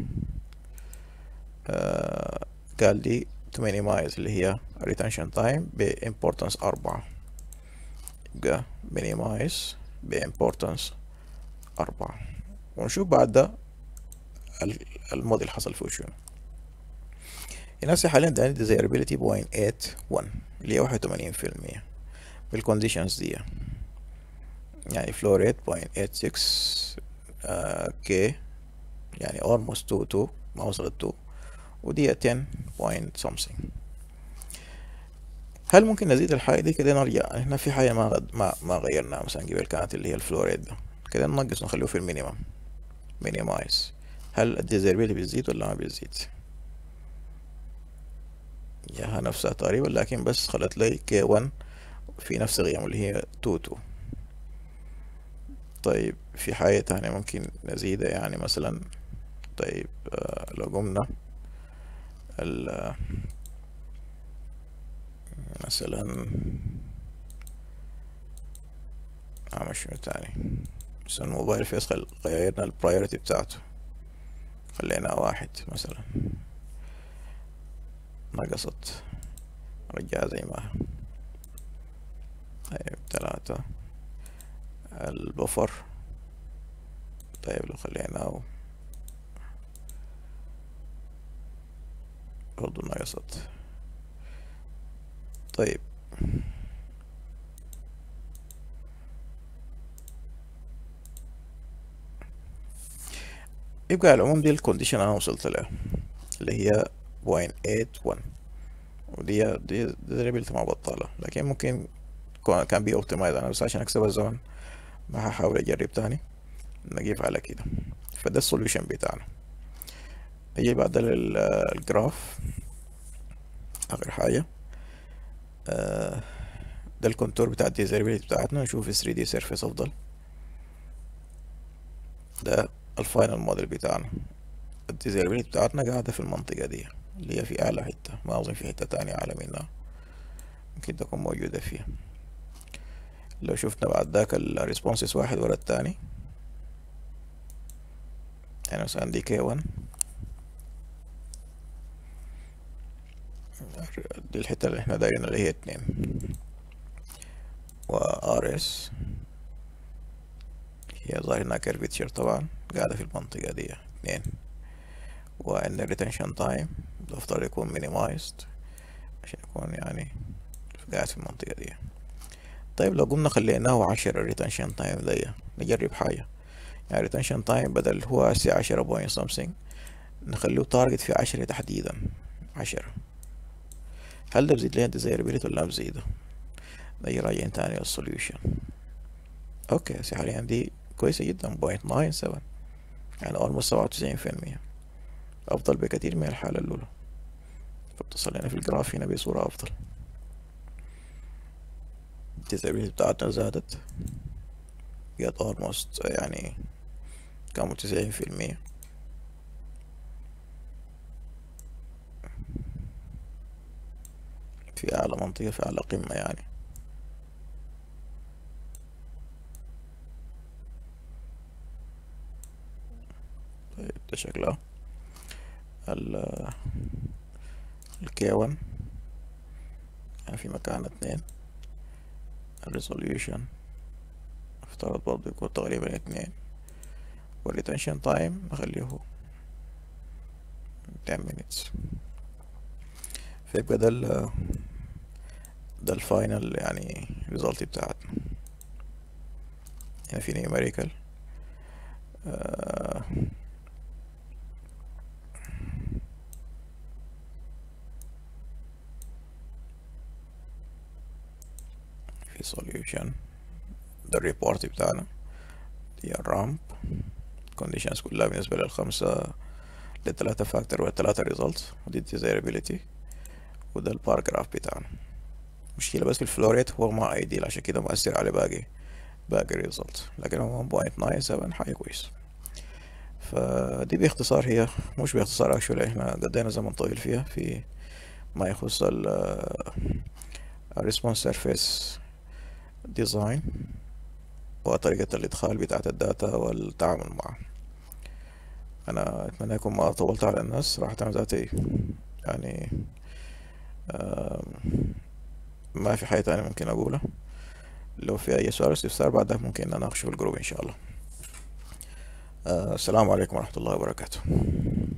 قال لي to minimize اللي هي retention time importance 4. يبقى minimize importance 4. ونشوف بعد ده الموديل حصل فيه شنو. هنا حاليا ده desirability 0.81 اللي هي 81% بالكونديشنز دي، يعني flow rate 0.86 كي، يعني almost 2 ما وصلت 2، ودي 10 point something. هل ممكن نزيد الحاجة دي كده نرجع؟ هنا في حاجة ما غيرناها، مثلا قبل كانت اللي هي الفلو ريت ده كده ننقص نخليه في المينيمم minimize. هل الديزيربيلتي بتزيد ولا ما بتزيد؟ ياها نفسها تقريبا، لكن بس خلت لي كي 1 في نفس قيمه اللي هي 2. طيب في حاجة تانية ممكن نزيدها، يعني مثلا طيب لو قمنا مثلا نعمل شنو تاني، مثلا الموبايل فيس غيرنا البرايورتي بتاعته، خلينا 1 مثلا، نقصت رجع زي ما. طيب 3 البفر، طيب لو خليناه برضو نقصت. طيب يبقى على العموم دي الكونديشن انا وصلت لها اللي هي 0.81، ودي ديزيرابيلتي ما بطالة، لكن ممكن كان بي اوبتمايز. انا بس عشان اكسب الزمن ما هحاول اجرب تاني، نجيب على كده. فده السوليوشن بتاعنا. نجي بعد الجراف اخر حاجة. ده الكونتور بتاع الديزيرابيلتي بتاعتنا، نشوف 3D سيرفيس افضل. ده الفاينل موديل بتاعنا. الديزيرابيلتي بتاعتنا قاعدة في المنطقة دي اللي هي في اعلى حتة، ما اظن في حتة تانية اعلى منها ممكن تكون موجودة فيها. لو شفنا بعد ذاك الريسبونسز واحد ورا التاني، يعني مثلا دي كي 1 دي الحتة اللي احنا دايرين اللي هي 2، و ار اس هي ظاهرنا كيرفيتشر طبعا قاعدة في المنطقة دي 2، وان الريتنشن تايم الأفضل يكون minimized عشان يكون يعني قاعد في المنطقة دي. طيب لو قمنا خليناه 10 retention time دي، نجرب حاجة. يعني retention time بدل هو هسي 10 بوينت something، نخليه تارجت في 10 تحديدا. 10. هل ده بزيد لنا desirability ولا ما بزيده؟ نجي راجعين تاني للسوليوشن. اوكي هسي حاليا دي كويسة جدا، 0.97، يعني almost 97%، أفضل بكثير من الحالة الأولى. فبتصل لنا في الجراف هنا بصورة أفضل. الديزابيلتي بتاعتنا زادت، جت almost يعني كانوا 90%. في أعلى منطقة، في أعلى قمة يعني. طيب ده شكلها الكي 1 يعني في مكان 2. الريزوليوشن افترض برضه يكون تقريبا 2، والريتنشن تايم نخليه 10 minutes. فيبقى ده الفاينل يعني ريزلت بتاعتنا. هنا في نيوميريكال في solution. ده الريبورت بتاعنا، دي الرامب conditions كلها بالنسبة للخمسة للثلاثة فاكتور والثلاثة ريزلتس، ودي desirability، وده الباراجراف بتاعنا. مشكلة بس في الفلوريت هو ما ايديل، عشان كده مؤثر على باقي الريزلت، لكن هو 1.97 حاجة كويس. فدي باختصار، هي مش باختصار اكشولي، احنا قضينا زمن طويل فيها في ما يخص الريسبونس سيرفيس ديزاين وطريقة الإدخال بتاعة الداتا والتعامل معها. أنا أتمنى أكون ما طولت على الناس صراحة. أنا ذاتي يعني ما في حاجة تانية ممكن أقولها. لو في أي سؤال استفسار بعدها ممكن نناقشه في الجروب إن شاء الله. السلام عليكم ورحمة الله وبركاته.